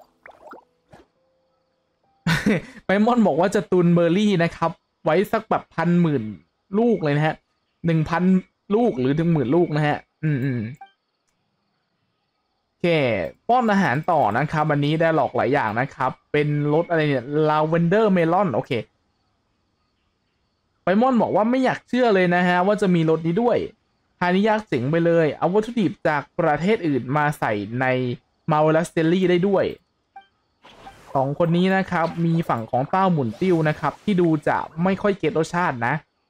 ไมมอนบอกว่าจะตุนเบอร์รี่นะครับไว้สักแบบ10,000ลูกเลยนะฮะ1,000ลูกหรือ10,000ลูกนะฮะโอเคป้อนอาหารต่อนะครับวันนี้ได้หลอกหลายอย่างนะครับเป็นรสอะไรเนี่ยลาเวนเดอร์เมลอนโอเคไมมอนบอกว่าไม่อยากเชื่อเลยนะฮะว่าจะมีรสนี้ด้วยฮานิยากเจ๋งไปเลยเอาวัตถุดิบจากประเทศอื่นมาใส่ในมาเวลัสเตลลี่ได้ด้วย2คนนี้นะครับมีฝั่งของเต้าหมุนติ้วนะครับที่ดูจะไม่ค่อยเก็ตรสชาตินะ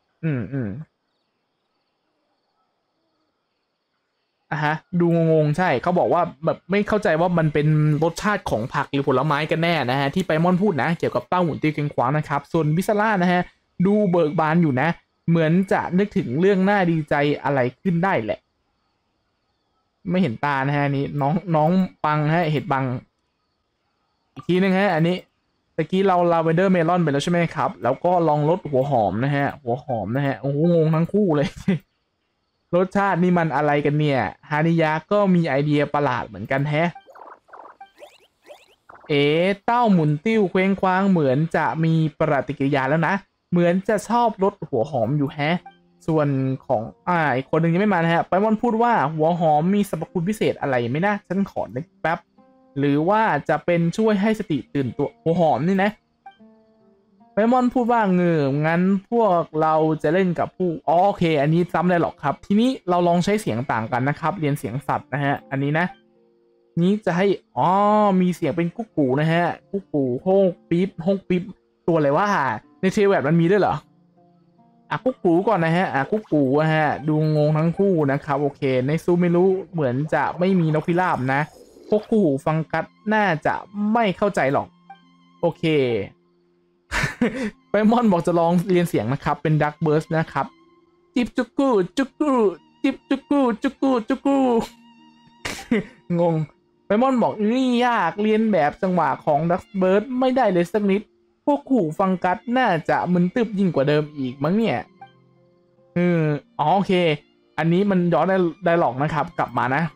ดูงงใช่เขาบอกว่าแบบไม่เข้าใจว่ามันเป็นรสชาติของผักหรือผลไม้กันแน่นะฮะที่ไปมอนพูดนะเกี่ยวกับเต้าหมุนติ้วเคว้งคว้างนะครับส่วนบิสล่านะฮะดูเบิกบานอยู่นะเหมือนจะนึกถึงเรื่องน่าดีใจอะไรขึ้นได้แหละไม่เห็นตานะฮะนี้น้องปังฮะเห็ดบังอีกทีนึงฮะอันนี้ตะกี้เราลาเวนเดอร์เมลอนไปแล้วใช่ไหมครับแล้วก็ลองรสหัวหอมนะฮะหัวหอมนะฮะโอ้โหงงทั้งคู่เลย รสชาตินี่มันอะไรกันเนี่ยฮานิยะก็มีไอเดียประหลาดเหมือนกันแฮะเต้าหมุนติ้วเคว้งคว้างเหมือนจะมีปฏิกิริยาแล้วนะเหมือนจะชอบรสหัวหอมอยู่แฮะส่วนของอีกคนหนึ่งยังไม่มานะฮะไปมอนพูดว่าหัวหอมมีสรรพคุณพิเศษอะไรไหมนะฉันขอนึกแป๊บหรือว่าจะเป็นช่วยให้สติตื่นตัวหัวหอมนี่นะไมมอนพูดว่างั้นพวกเราจะเล่นกับผู้โอเคอันนี้ซ้ำได้หรอกครับทีนี้เราลองใช้เสียงต่างกันนะครับเรียนเสียงสัตว์นะฮะอันนี้นะนี้จะให้มีเสียงเป็นกุ๊กกูนะฮะกุ๊กกูโฮกปิ๊บโฮกปิ๊บตัวอะไรว่าในเทวแวดมันมีด้วยเหรอกุ๊กกูก่อนนะฮะกุ๊กกูฮะดูงงทั้งคู่นะครับโอเคในซูไม่รู้เหมือนจะไม่มีนกพิราบนะพวกคู่หูฟังกัสน่าจะไม่เข้าใจหรอกโอเคไปมอนบอกจะลองเรียนเสียงนะครับเป็นดักเบิร์สนะครับจิบจุกูจุกูจิบจุกูจุกูจุกูงงไปมอนบอกนี่ยากเรียนแบบจังหวะของดักเบิร์สไม่ได้เลยสักนิดพวกขู่ฟังกัสน่าจะมึนตึบยิ่งกว่าเดิมอีกมั้งเนี่ยโอเคอันนี้มันย้อนได้หลอกนะครับกลับมานะ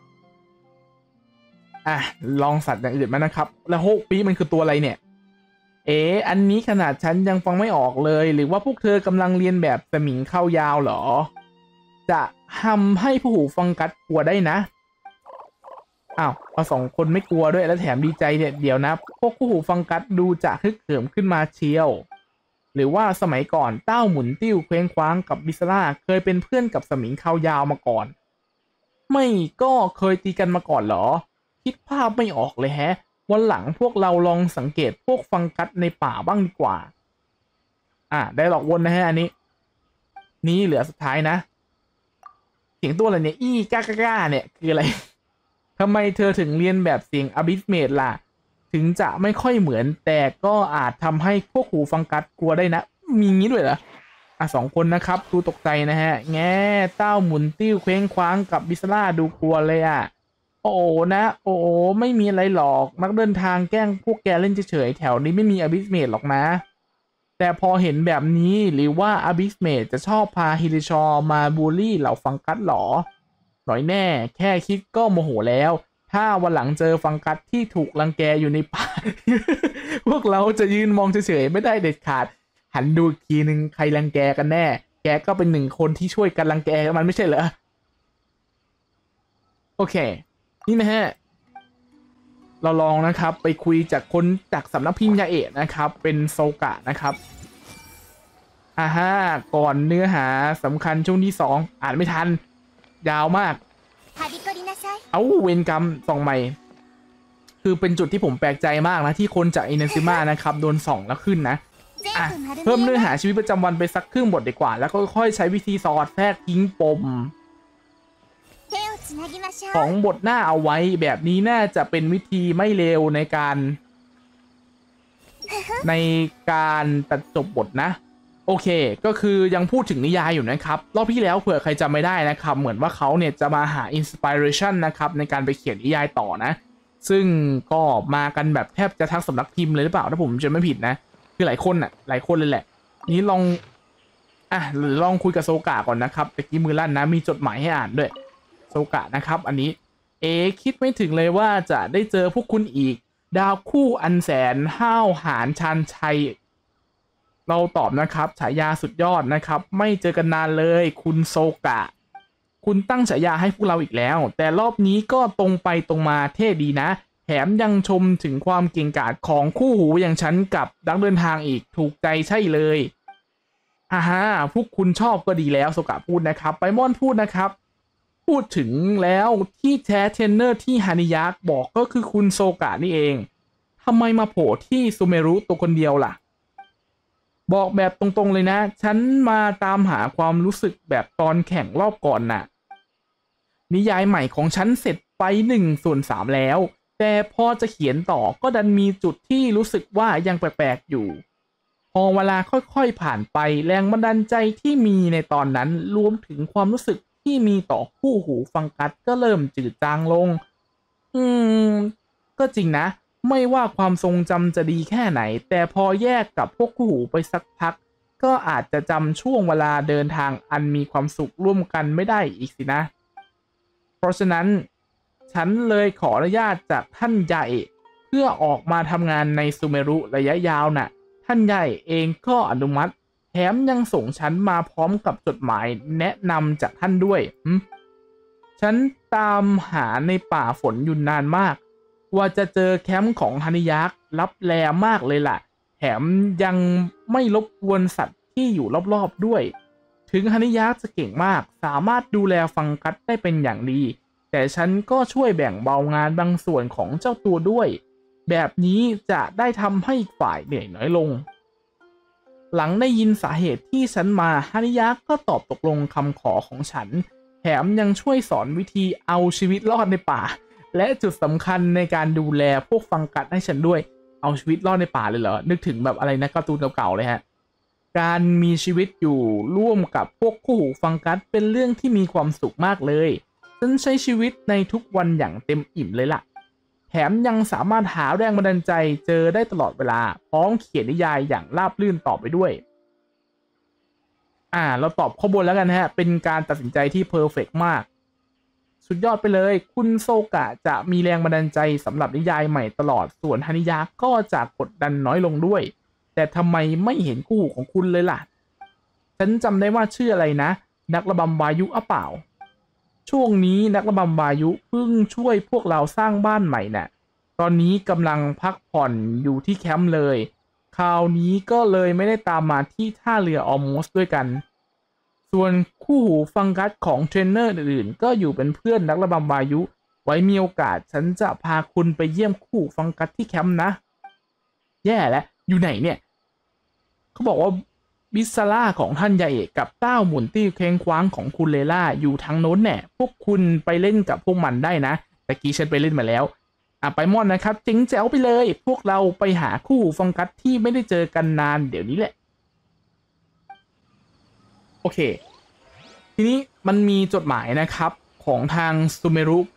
ลองสัตว์อย่างอื่นมานะครับแล้วโฮกปีมันคือตัวอะไรเนี่ยอันนี้ขนาดฉันยังฟังไม่ออกเลยหรือว่าพวกเธอกำลังเรียนแบบสมิงเข้ายาวเหรอจะทำให้ผู้หูฟังกัสกลัวได้นะเอา2คนไม่กลัวด้วยแล้วแถมดีใจเนี่ยเดี๋ยวนะพวกผู้หูฟังกัสดูจะฮึกเหิมขึ้นมาเชียวหรือว่าสมัยก่อนเต้าหมุนติ้วเคว้งคว้างกับบิสลาเคยเป็นเพื่อนกับสมิงเข้ายาวมาก่อนไม่ก็เคยตีกันมาก่อนเหรอคิดภาพไม่ออกเลยแฮะวันหลังพวกเราลองสังเกตพวกฟังกัสในป่าบ้างดีกว่าได้หลอกวนนะฮะอันนี้เหลือสุดท้ายนะเสียงตัวอะไรเนี่ยก้าเนี่ยคืออะไร ทำไมเธอถึงเรียนแบบเสียงอบิสเมดล่ะถึงจะไม่ค่อยเหมือนแต่ก็อาจทำให้พวกหูฟังกัสกลัวได้นะมีงี้ด้วยเหรอ2คนนะครับดูตกใจนะฮะแง่เต้าหมุนติ้วเคว้งคว้างกับบิสลาดูกลัวเลยโอ้นะโอ้ไม่มีอะไรหรอกนักเดินทางแกล้งพวกแกเล่นเฉยๆแถวนี้ไม่มีอบิสเมดหรอกนะแต่พอเห็นแบบนี้หรือว่าอบิสเมดจะชอบพาฮิริชอมาบูลลี่เหล่าฟังกัสหรอหน่อยแน่แค่คิดก็โมโหแล้วถ้าวันหลังเจอฟังกัสที่ถูกรังแกอยู่ในป่า พวกเราจะยืนมองเฉยๆไม่ได้เด็ดขาดหันดูอีกทีนึงใครรังแกกันแน่แกก็เป็นหนึ่งคนที่ช่วยกันรังแกมันไม่ใช่เหรอโอเคนี่นะฮะเราลองนะครับไปคุยจากคนจากสำนักพิมพ์ยาเอะนะครับเป็นโซกะนะครับก่อนเนื้อหาสำคัญช่วงที่2อ่านไม่ทันยาวมากเอาเวรกรรมส่องใหม่คือเป็นจุดที่ผมแปลกใจมากนะที่คนจากอินาซึมะนะครับโดนส่องแล้วขึ้นนะเพิ่มเนื้อหาชีวิตประจำวันไปสักครึ่งบทดีกว่าแล้วก็ค่อยใช้วิธีสอดแทรกทิ้งปมของบทหน้าเอาไว้แบบนี้น่าจะเป็นวิธีไม่เลวในการตัดจบบทนะโอเคก็คือยังพูดถึงนิยายอยู่นะครับรอบที่แล้วเผื่อใครจำไม่ได้นะครับเหมือนว่าเขาเนี่ยจะมาหาอินสปิเรชันนะครับในการไปเขียนนิยายต่อนะซึ่งก็มากันแบบแทบจะทั้งสำนักพิมพ์เลยหรือเปล่าถ้าผมจำไม่ผิดนะคือหลายคนหลายคนเลยแหละนี้ลองหรือลองคุยกับโซกะก่อนนะครับตะกี้มือลั่นนะมีจดหมายให้อ่านด้วยโซกะนะครับอันนี้คิดไม่ถึงเลยว่าจะได้เจอพวกคุณอีกดาวคู่อันแสนห้าวหาญชาญชัยเราตอบนะครับฉายาสุดยอดนะครับไม่เจอกันนานเลยคุณโซกะคุณตั้งฉายาให้พวกเราอีกแล้วแต่รอบนี้ก็ตรงไปตรงมาเท่ดีนะแถมยังชมถึงความเก่งกาจของคู่หูอย่างฉันกับนักเดินทางอีกถูกใจใช่เลยพวกคุณชอบก็ดีแล้วโซกะพูดนะครับไปม่อนพูดนะครับพูดถึงแล้วที่แท้เทรนเนอร์ที่ฮานิยะบอกก็คือคุณโซกะนี่เองทำไมมาโผล่ที่ซูเมรุตัวคนเดียวล่ะบอกแบบตรงๆเลยนะฉันมาตามหาความรู้สึกแบบตอนแข่งรอบก่อนน่ะนิยายใหม่ของฉันเสร็จไป1/3แล้วแต่พอจะเขียนต่อก็ดันมีจุดที่รู้สึกว่ายังแปลกๆอยู่พอเวลาค่อยๆผ่านไปแรงบันดาลใจที่มีในตอนนั้นรวมถึงความรู้สึกที่มีต่อคู่หูฟังกัสก็เริ่มจืดจางลงก็จริงนะไม่ว่าความทรงจำจะดีแค่ไหนแต่พอแยกกับพวกคู่หูไปสักพักก็อาจจะจำช่วงเวลาเดินทางอันมีความสุขร่วมกันไม่ได้อีกสินะเพราะฉะนั้นฉันเลยขออนุญาตจากท่านใหญ่เพื่อออกมาทำงานในซูเมรุระยะยาวน่ะท่านใหญ่เองก็อนุมัติแถมยังส่งฉันมาพร้อมกับจดหมายแนะนำจากท่านด้วยฉันตามหาในป่าฝนอยู่นานมากว่าจะเจอแคมป์ของฮานิยักษ์ลับแลมากเลยล่ะแถมยังไม่รบกวนสัตว์ที่อยู่รอบๆด้วยถึงฮานิยักษ์จะเก่งมากสามารถดูแลฟังกัสได้เป็นอย่างดีแต่ฉันก็ช่วยแบ่งเบางานบางส่วนของเจ้าตัวด้วยแบบนี้จะได้ทำให้ฝ่ายเหนื่อยน้อยลงหลังได้ยินสาเหตุที่ฉันมาฮานิยะก็ตอบตกลงคำขอของฉันแถมยังช่วยสอนวิธีเอาชีวิตรอดในป่าและจุดสำคัญในการดูแลพวกฟังกัสให้ฉันด้วยเอาชีวิตรอดในป่าเลยเหรอนึกถึงแบบอะไรนะการ์ตูนเก่าๆเลยฮะการมีชีวิตอยู่ร่วมกับพวกคู่หูฟังกัสเป็นเรื่องที่มีความสุขมากเลยฉันใช้ชีวิตในทุกวันอย่างเต็มอิ่มเลยล่ะแถมยังสามารถหาแรงบันดาลใจเจอได้ตลอดเวลาพร้อมเขียนนิยายอย่างราบรื่นต่อไปด้วยเราตอบข้อบนแล้วกันฮะเป็นการตัดสินใจที่เพอร์เฟกต์มากสุดยอดไปเลยคุณโซกะจะมีแรงบันดาลใจสำหรับนิยายใหม่ตลอดส่วนฮานิยะก็จะกดดันน้อยลงด้วยแต่ทำไมไม่เห็นคู่ของคุณเลยล่ะฉันจำได้ว่าชื่ออะไรนะนักระบำวายุเปล่าช่วงนี้นักระบำวายุเพิ่งช่วยพวกเราสร้างบ้านใหม่น่ะตอนนี้กำลังพักผ่อนอยู่ที่แคมป์เลยคราวนี้ก็เลยไม่ได้ตามมาที่ท่าเรือออมสด้วยกันส่วนคู่หูฟังกัสของเทรนเนอร์อื่นๆก็อยู่เป็นเพื่อนนักระบำวายุไว้มีโอกาสฉันจะพาคุณไปเยี่ยมคู่ฟังกัสที่แคมป์นะแย่แล้วอยู่ไหนเนี่ยเขาบอกว่าบิซาร่าของท่านยาเอกกับเต้าหมุนตี้เคว้งคว้างของคุณเลล่าอยู่ทางโน้นแน่พวกคุณไปเล่นกับพวกมันได้นะตะกี้ฉันไปเล่นมาแล้วไปม่อนนะครับเจ๋งแจ๋วไปเลยพวกเราไปหาคู่ฟังกัสที่ไม่ได้เจอกันนานเดี๋ยวนี้แหละโอเคทีนี้มันมีจดหมายนะครับของทางซูเมรุกับ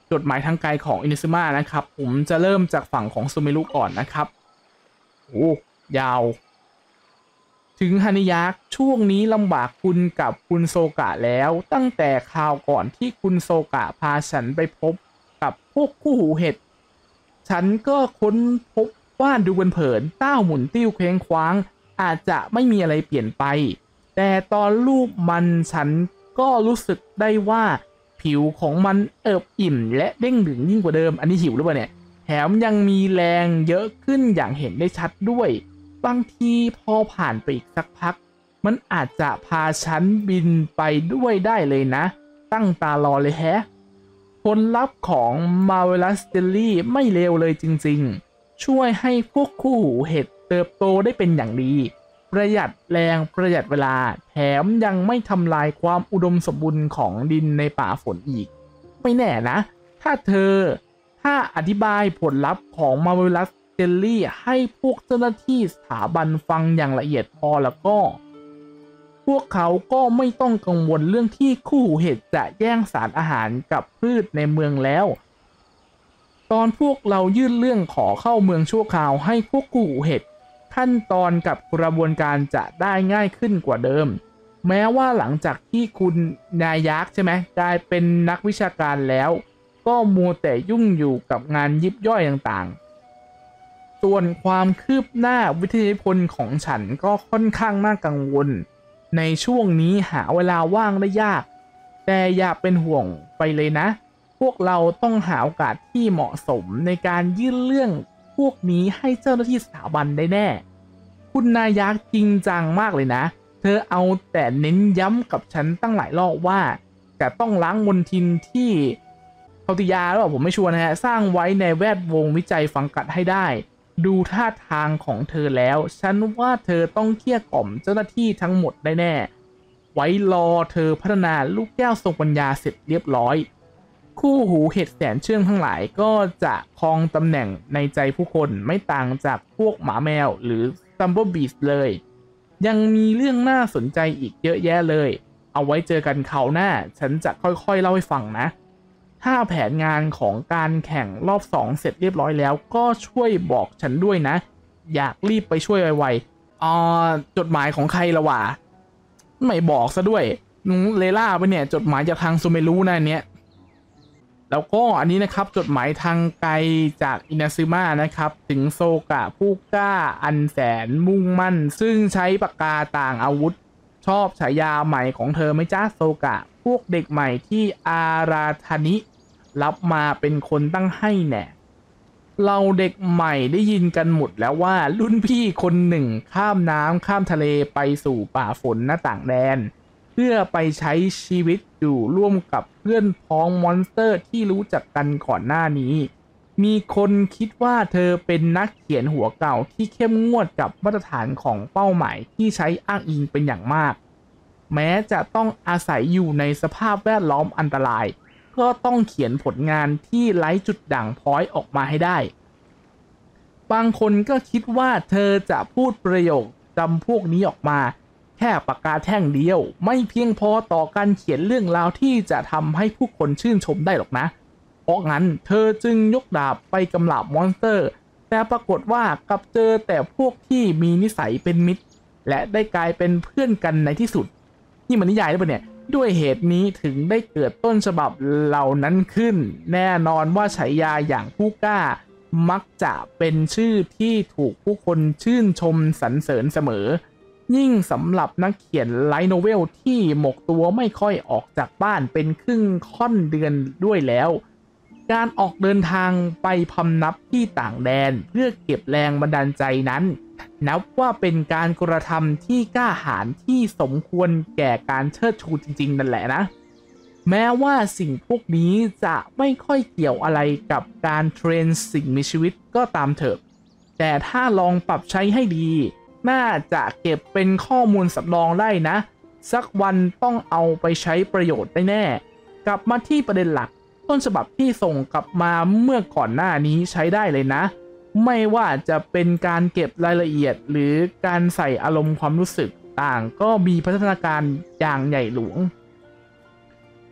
จดหมายทางไกลของอินิซึมะนะครับผมจะเริ่มจากฝั่งของซูเมรุก่อนนะครับโอ้ยาวถึงฮานิยะช่วงนี้ลำบากคุณกับคุณโซกะแล้วตั้งแต่คราวก่อนที่คุณโซกะพาฉันไปพบกับพวกคู่หูเห็ดฉันก็ค้นพบว่าดูเผินๆต้าวหมุนติ้วเคว้งคว้างอาจจะไม่มีอะไรเปลี่ยนไปแต่ตอนรูปมันฉันก็รู้สึกได้ว่าผิวของมันเอิบอิ่มและเด้งดึงยิ่งกว่าเดิมอันนี้หิวหรือเปล่าเนี่ยแถมยังมีแรงเยอะขึ้นอย่างเห็นได้ชัดด้วยบางทีพอผ่านไปอีกสักพักมันอาจจะพาฉันบินไปด้วยได้เลยนะตั้งตารอเลยแฮะผลลัพธ์ของ Marvelous Jelly ไม่เลวเลยจริงๆช่วยให้พวกคู่หูเห็ดเติบโตได้เป็นอย่างดีประหยัดแรงประหยัดเวลาแถมยังไม่ทำลายความอุดมสมบูรณ์ของดินในป่าฝนอีกไม่แน่นะถ้าอธิบายผลลัพธ์ของ Marvelous Jelly ให้พวกเจ้าหน้าที่สถาบันฟังอย่างละเอียดพอแล้วก็พวกเขาก็ไม่ต้องกังวลเรื่องที่คู่หูเห็ดจะแย่งสารอาหารกับพืชในเมืองแล้วตอนพวกเรายื่นเรื่องขอเข้าเมืองชั่วคราวให้พวกคู่หูเห็ดขั้นตอนกับกระบวนการจะได้ง่ายขึ้นกว่าเดิมแม้ว่าหลังจากที่คุณนายยักษ์ใช่ไหมกลายเป็นนักวิชาการแล้วก็มัวแต่ยุ่งอยู่กับงานยิบย่อยต่างๆส่วนความคืบหน้าวิทยานิพนธ์ของฉันก็ค่อนข้างน่ากังวลในช่วงนี้หาเวลาว่างได้ยากแต่อย่าเป็นห่วงไปเลยนะพวกเราต้องหาโอกาสที่เหมาะสมในการยื่นเรื่องพวกนี้ให้เจ้าหน้าที่สถาบันได้แน่คุณนายยักษ์จริงจังมากเลยนะเธอเอาแต่เน้นย้ำกับฉันตั้งหลายรอบว่าจะต้องล้างมลทินที่เขาติยาหรือเปล่าผมไม่ชัวร์นะฮะสร้างไว้ในแวดวงวิจัยฝังกัดให้ได้ดูท่าทางของเธอแล้วฉันว่าเธอต้องเกลี้ยกล่อมเจ้าหน้าที่ทั้งหมดได้แน่ไว้รอเธอพัฒนาลูกแก้วทรงปัญญาเสร็จเรียบร้อยคู่หูเห็ดแสนเชื่องทั้งหลายก็จะครองตำแหน่งในใจผู้คนไม่ต่างจากพวกหมาแมวหรือซัมเบอร์บีสเลยยังมีเรื่องน่าสนใจอีกเยอะแยะเลยเอาไว้เจอกันคราวหน้าฉันจะค่อยๆเล่าให้ฟังนะถ้าแผนงานของการแข่งรอบ2เสร็จเรียบร้อยแล้วก็ช่วยบอกฉันด้วยนะอยากรีบไปช่วยไวๆจดหมายของใครละวะไม่บอกซะด้วยเลล่าไปเนี่ยจดหมายจากทางซูเมรุนะเนี่ยแล้วก็อันนี้นะครับจดหมายทางไกลจากอินาซึมะนะครับถึงโซกะผู้กล้าอันแสนมุ่งมั่นซึ่งใช้ปากกาต่างอาวุธชอบฉายาใหม่ของเธอไหมจ้าโซกะพวกเด็กใหม่ที่อาราธานิรับมาเป็นคนตั้งให้แน่เราเด็กใหม่ได้ยินกันหมดแล้วว่ารุ่นพี่คนหนึ่งข้ามน้ำข้ามทะเลไปสู่ป่าฝนหน้าต่างแดนเพื่อไปใช้ชีวิตอยู่ร่วมกับเพื่อนพ้องมอนสเตอร์ที่รู้จักกันก่อนหน้านี้มีคนคิดว่าเธอเป็นนักเขียนหัวเก่าที่เข้มงวดกับมาตรฐานของเป้าหมายที่ใช้อ้างอิงเป็นอย่างมากแม้จะต้องอาศัยอยู่ในสภาพแวดล้อมอันตรายก็ต้องเขียนผลงานที่ไร้จุดด่างพร้อยออกมาให้ได้บางคนก็คิดว่าเธอจะพูดประโยคจำพวกนี้ออกมาแค่ปากกาแท่งเดียวไม่เพียงพอต่อการเขียนเรื่องราวที่จะทำให้ผู้คนชื่นชมได้หรอกนะเพราะงั้นเธอจึงยกดาบไปกำราบมอนสเตอร์แต่ปรากฏว่ากลับเจอแต่พวกที่มีนิสัยเป็นมิตรและได้กลายเป็นเพื่อนกันในที่สุดนี่มันนิยายหรือเปล่าเนี่ยด้วยเหตุนี้ถึงได้เกิดต้นฉบับเหล่านั้นขึ้นแน่นอนว่าฉายาอย่างผู้กล้ามักจะเป็นชื่อที่ถูกผู้คนชื่นชมสรรเสริญเสมอยิ่งสำหรับนักเขียนไลท์โนเวลที่หมกตัวไม่ค่อยออกจากบ้านเป็นครึ่งค่อนเดือนด้วยแล้วการออกเดินทางไปพำนับที่ต่างแดนเพื่อเก็บแรงบันดาลใจนั้นนับว่าเป็นการกระทำที่กล้าหาญที่สมควรแก่การเชิดชูจริงๆนั่นแหละนะแม้ว่าสิ่งพวกนี้จะไม่ค่อยเกี่ยวอะไรกับการเทรนสิ่งมีชีวิตก็ตามเถอะแต่ถ้าลองปรับใช้ให้ดีน่าจะเก็บเป็นข้อมูลสำรองได้นะสักวันต้องเอาไปใช้ประโยชน์ได้แน่กลับมาที่ประเด็นหลักต้นฉบับที่ส่งกลับมาเมื่อก่อนหน้านี้ใช้ได้เลยนะไม่ว่าจะเป็นการเก็บรายละเอียดหรือการใส่อารมณ์ความรู้สึกต่างก็มีพัฒนาการอย่างใหญ่หลวง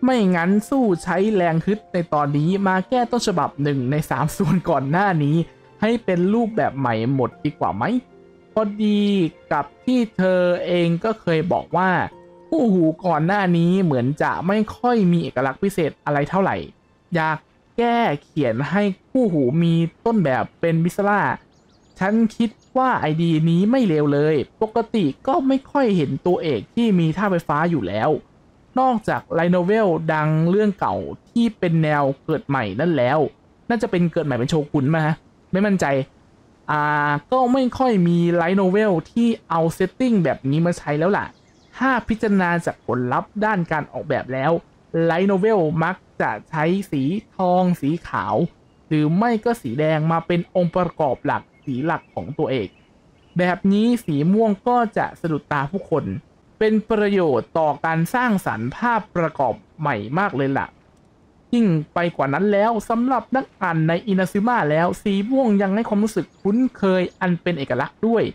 ไม่งั้นสู้ใช้แรงฮึดในตอนนี้มาแก้ต้นฉบับ1 ใน 3ส่วนก่อนหน้านี้ให้เป็นรูปแบบใหม่หมดดีกว่าไหมพอดีกับที่เธอเองก็เคยบอกว่าคู่หูก่อนหน้านี้เหมือนจะไม่ค่อยมีเอกลักษณ์พิเศษอะไรเท่าไหร่อยากแก้เขียนให้คู่หูมีต้นแบบเป็นวิสลาฉันคิดว่าไอเดียนี้ไม่เลวเลยปกติก็ไม่ค่อยเห็นตัวเอกที่มีท่าไฟฟ้าอยู่แล้วนอกจากไลท์โนเวลดังเรื่องเก่าที่เป็นแนวเกิดใหม่นั่นแล้วน่าจะเป็นเกิดใหม่เป็นโชกุนมาฮะไม่มั่นใจก็ไม่ค่อยมีไลท์โนเวลที่เอาเซตติ้งแบบนี้มาใช้แล้วล่ะถ้าพิจารณาจากผลลัพธ์ด้านการออกแบบแล้วไลท์โนเวลมักจะใช้สีทองสีขาวหรือไม่ก็สีแดงมาเป็นองค์ประกอบหลักสีหลักของตัวเอกแบบนี้สีม่วงก็จะสะดุดตาผู้คนเป็นประโยชน์ต่อการสร้างสรรค์ภาพประกอบใหม่มากเลยล่ะยิ่งไปกว่านั้นแล้วสำหรับนักอ่านในอินาซึมะแล้วสีม่วงยังให้ความรู้สึกคุ้นเคยอันเป็นเอกลักษณ์ด้วย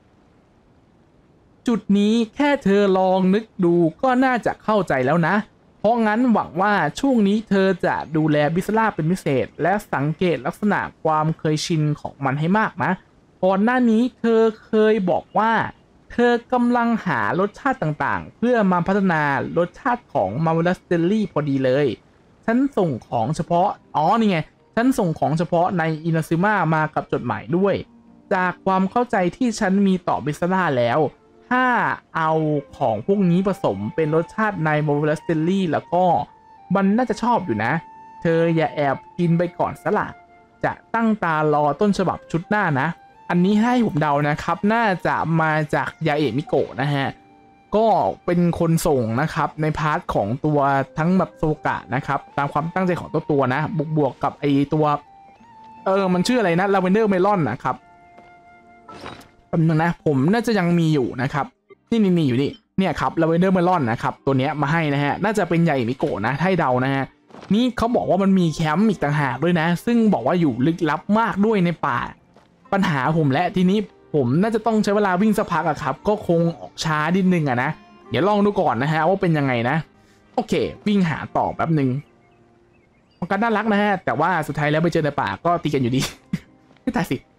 จุดนี้แค่เธอลองนึกดูก็น่าจะเข้าใจแล้วนะเพราะงั้นหวังว่าช่วงนี้เธอจะดูแลบิสลาเป็นพิเศษและสังเกตลักษณะความเคยชินของมันให้มากนะก่อนหน้านี้เธอเคยบอกว่าเธอกำลังหารสชาติต่างๆเพื่อมาพัฒนารสชาติของ Marvelous Deli พอดีเลยฉันส่งของเฉพาะนี่ไงฉันส่งของเฉพาะในอินาซึมะมากับจดหมายด้วยจากความเข้าใจที่ฉันมีต่อบิสลาแล้วถ้าเอาของพวกนี้ผสมเป็นรสชาติใน Marvelous Deli แล้วก็มันน่าจะชอบอยู่นะเธออย่าแอบกินไปก่อนซะละจะตั้งตารอต้นฉบับชุดหน้านะอันนี้ให้ผมเดานะครับน่าจะมาจากยาเอะมิโกะนะฮะก็เป็นคนส่งนะครับในพาร์ทของตัวทั้งแบบโซกะนะครับตามความตั้งใจของตัวนะบวกกับไอตัวมันชื่ออะไรนะลาเวนเดอร์เมลอนนะครับแป๊บนึงนะผมน่าจะยังมีอยู่นะครับนี่อยู่นี่เนี่ยครับลาเวนเดอร์เมลอนนะครับตัวเนี้ยมาให้นะฮะน่าจะเป็นยาเอะมิโกะนะให้เดานะฮะนี่เขาบอกว่ามันมีแคมป์อีกต่างหากด้วยนะซึ่งบอกว่าอยู่ลึกลับมากด้วยในป่าปัญหาผมและทีนี้ผมน่าจะต้องใช้เวลาวิ่งสักพักอะครับก็คงออกช้านิดนึงอะนะเดี๋ยวลองดูก่อนนะฮะว่าเป็นยังไงนะโอเควิ่งหาต่อแป๊บนึงมันก็น่ารักนะฮะแต่ว่าสุดท้ายแล้วไปเจอในป่าก็ตีกันอยู่ดีไม่ตายสิ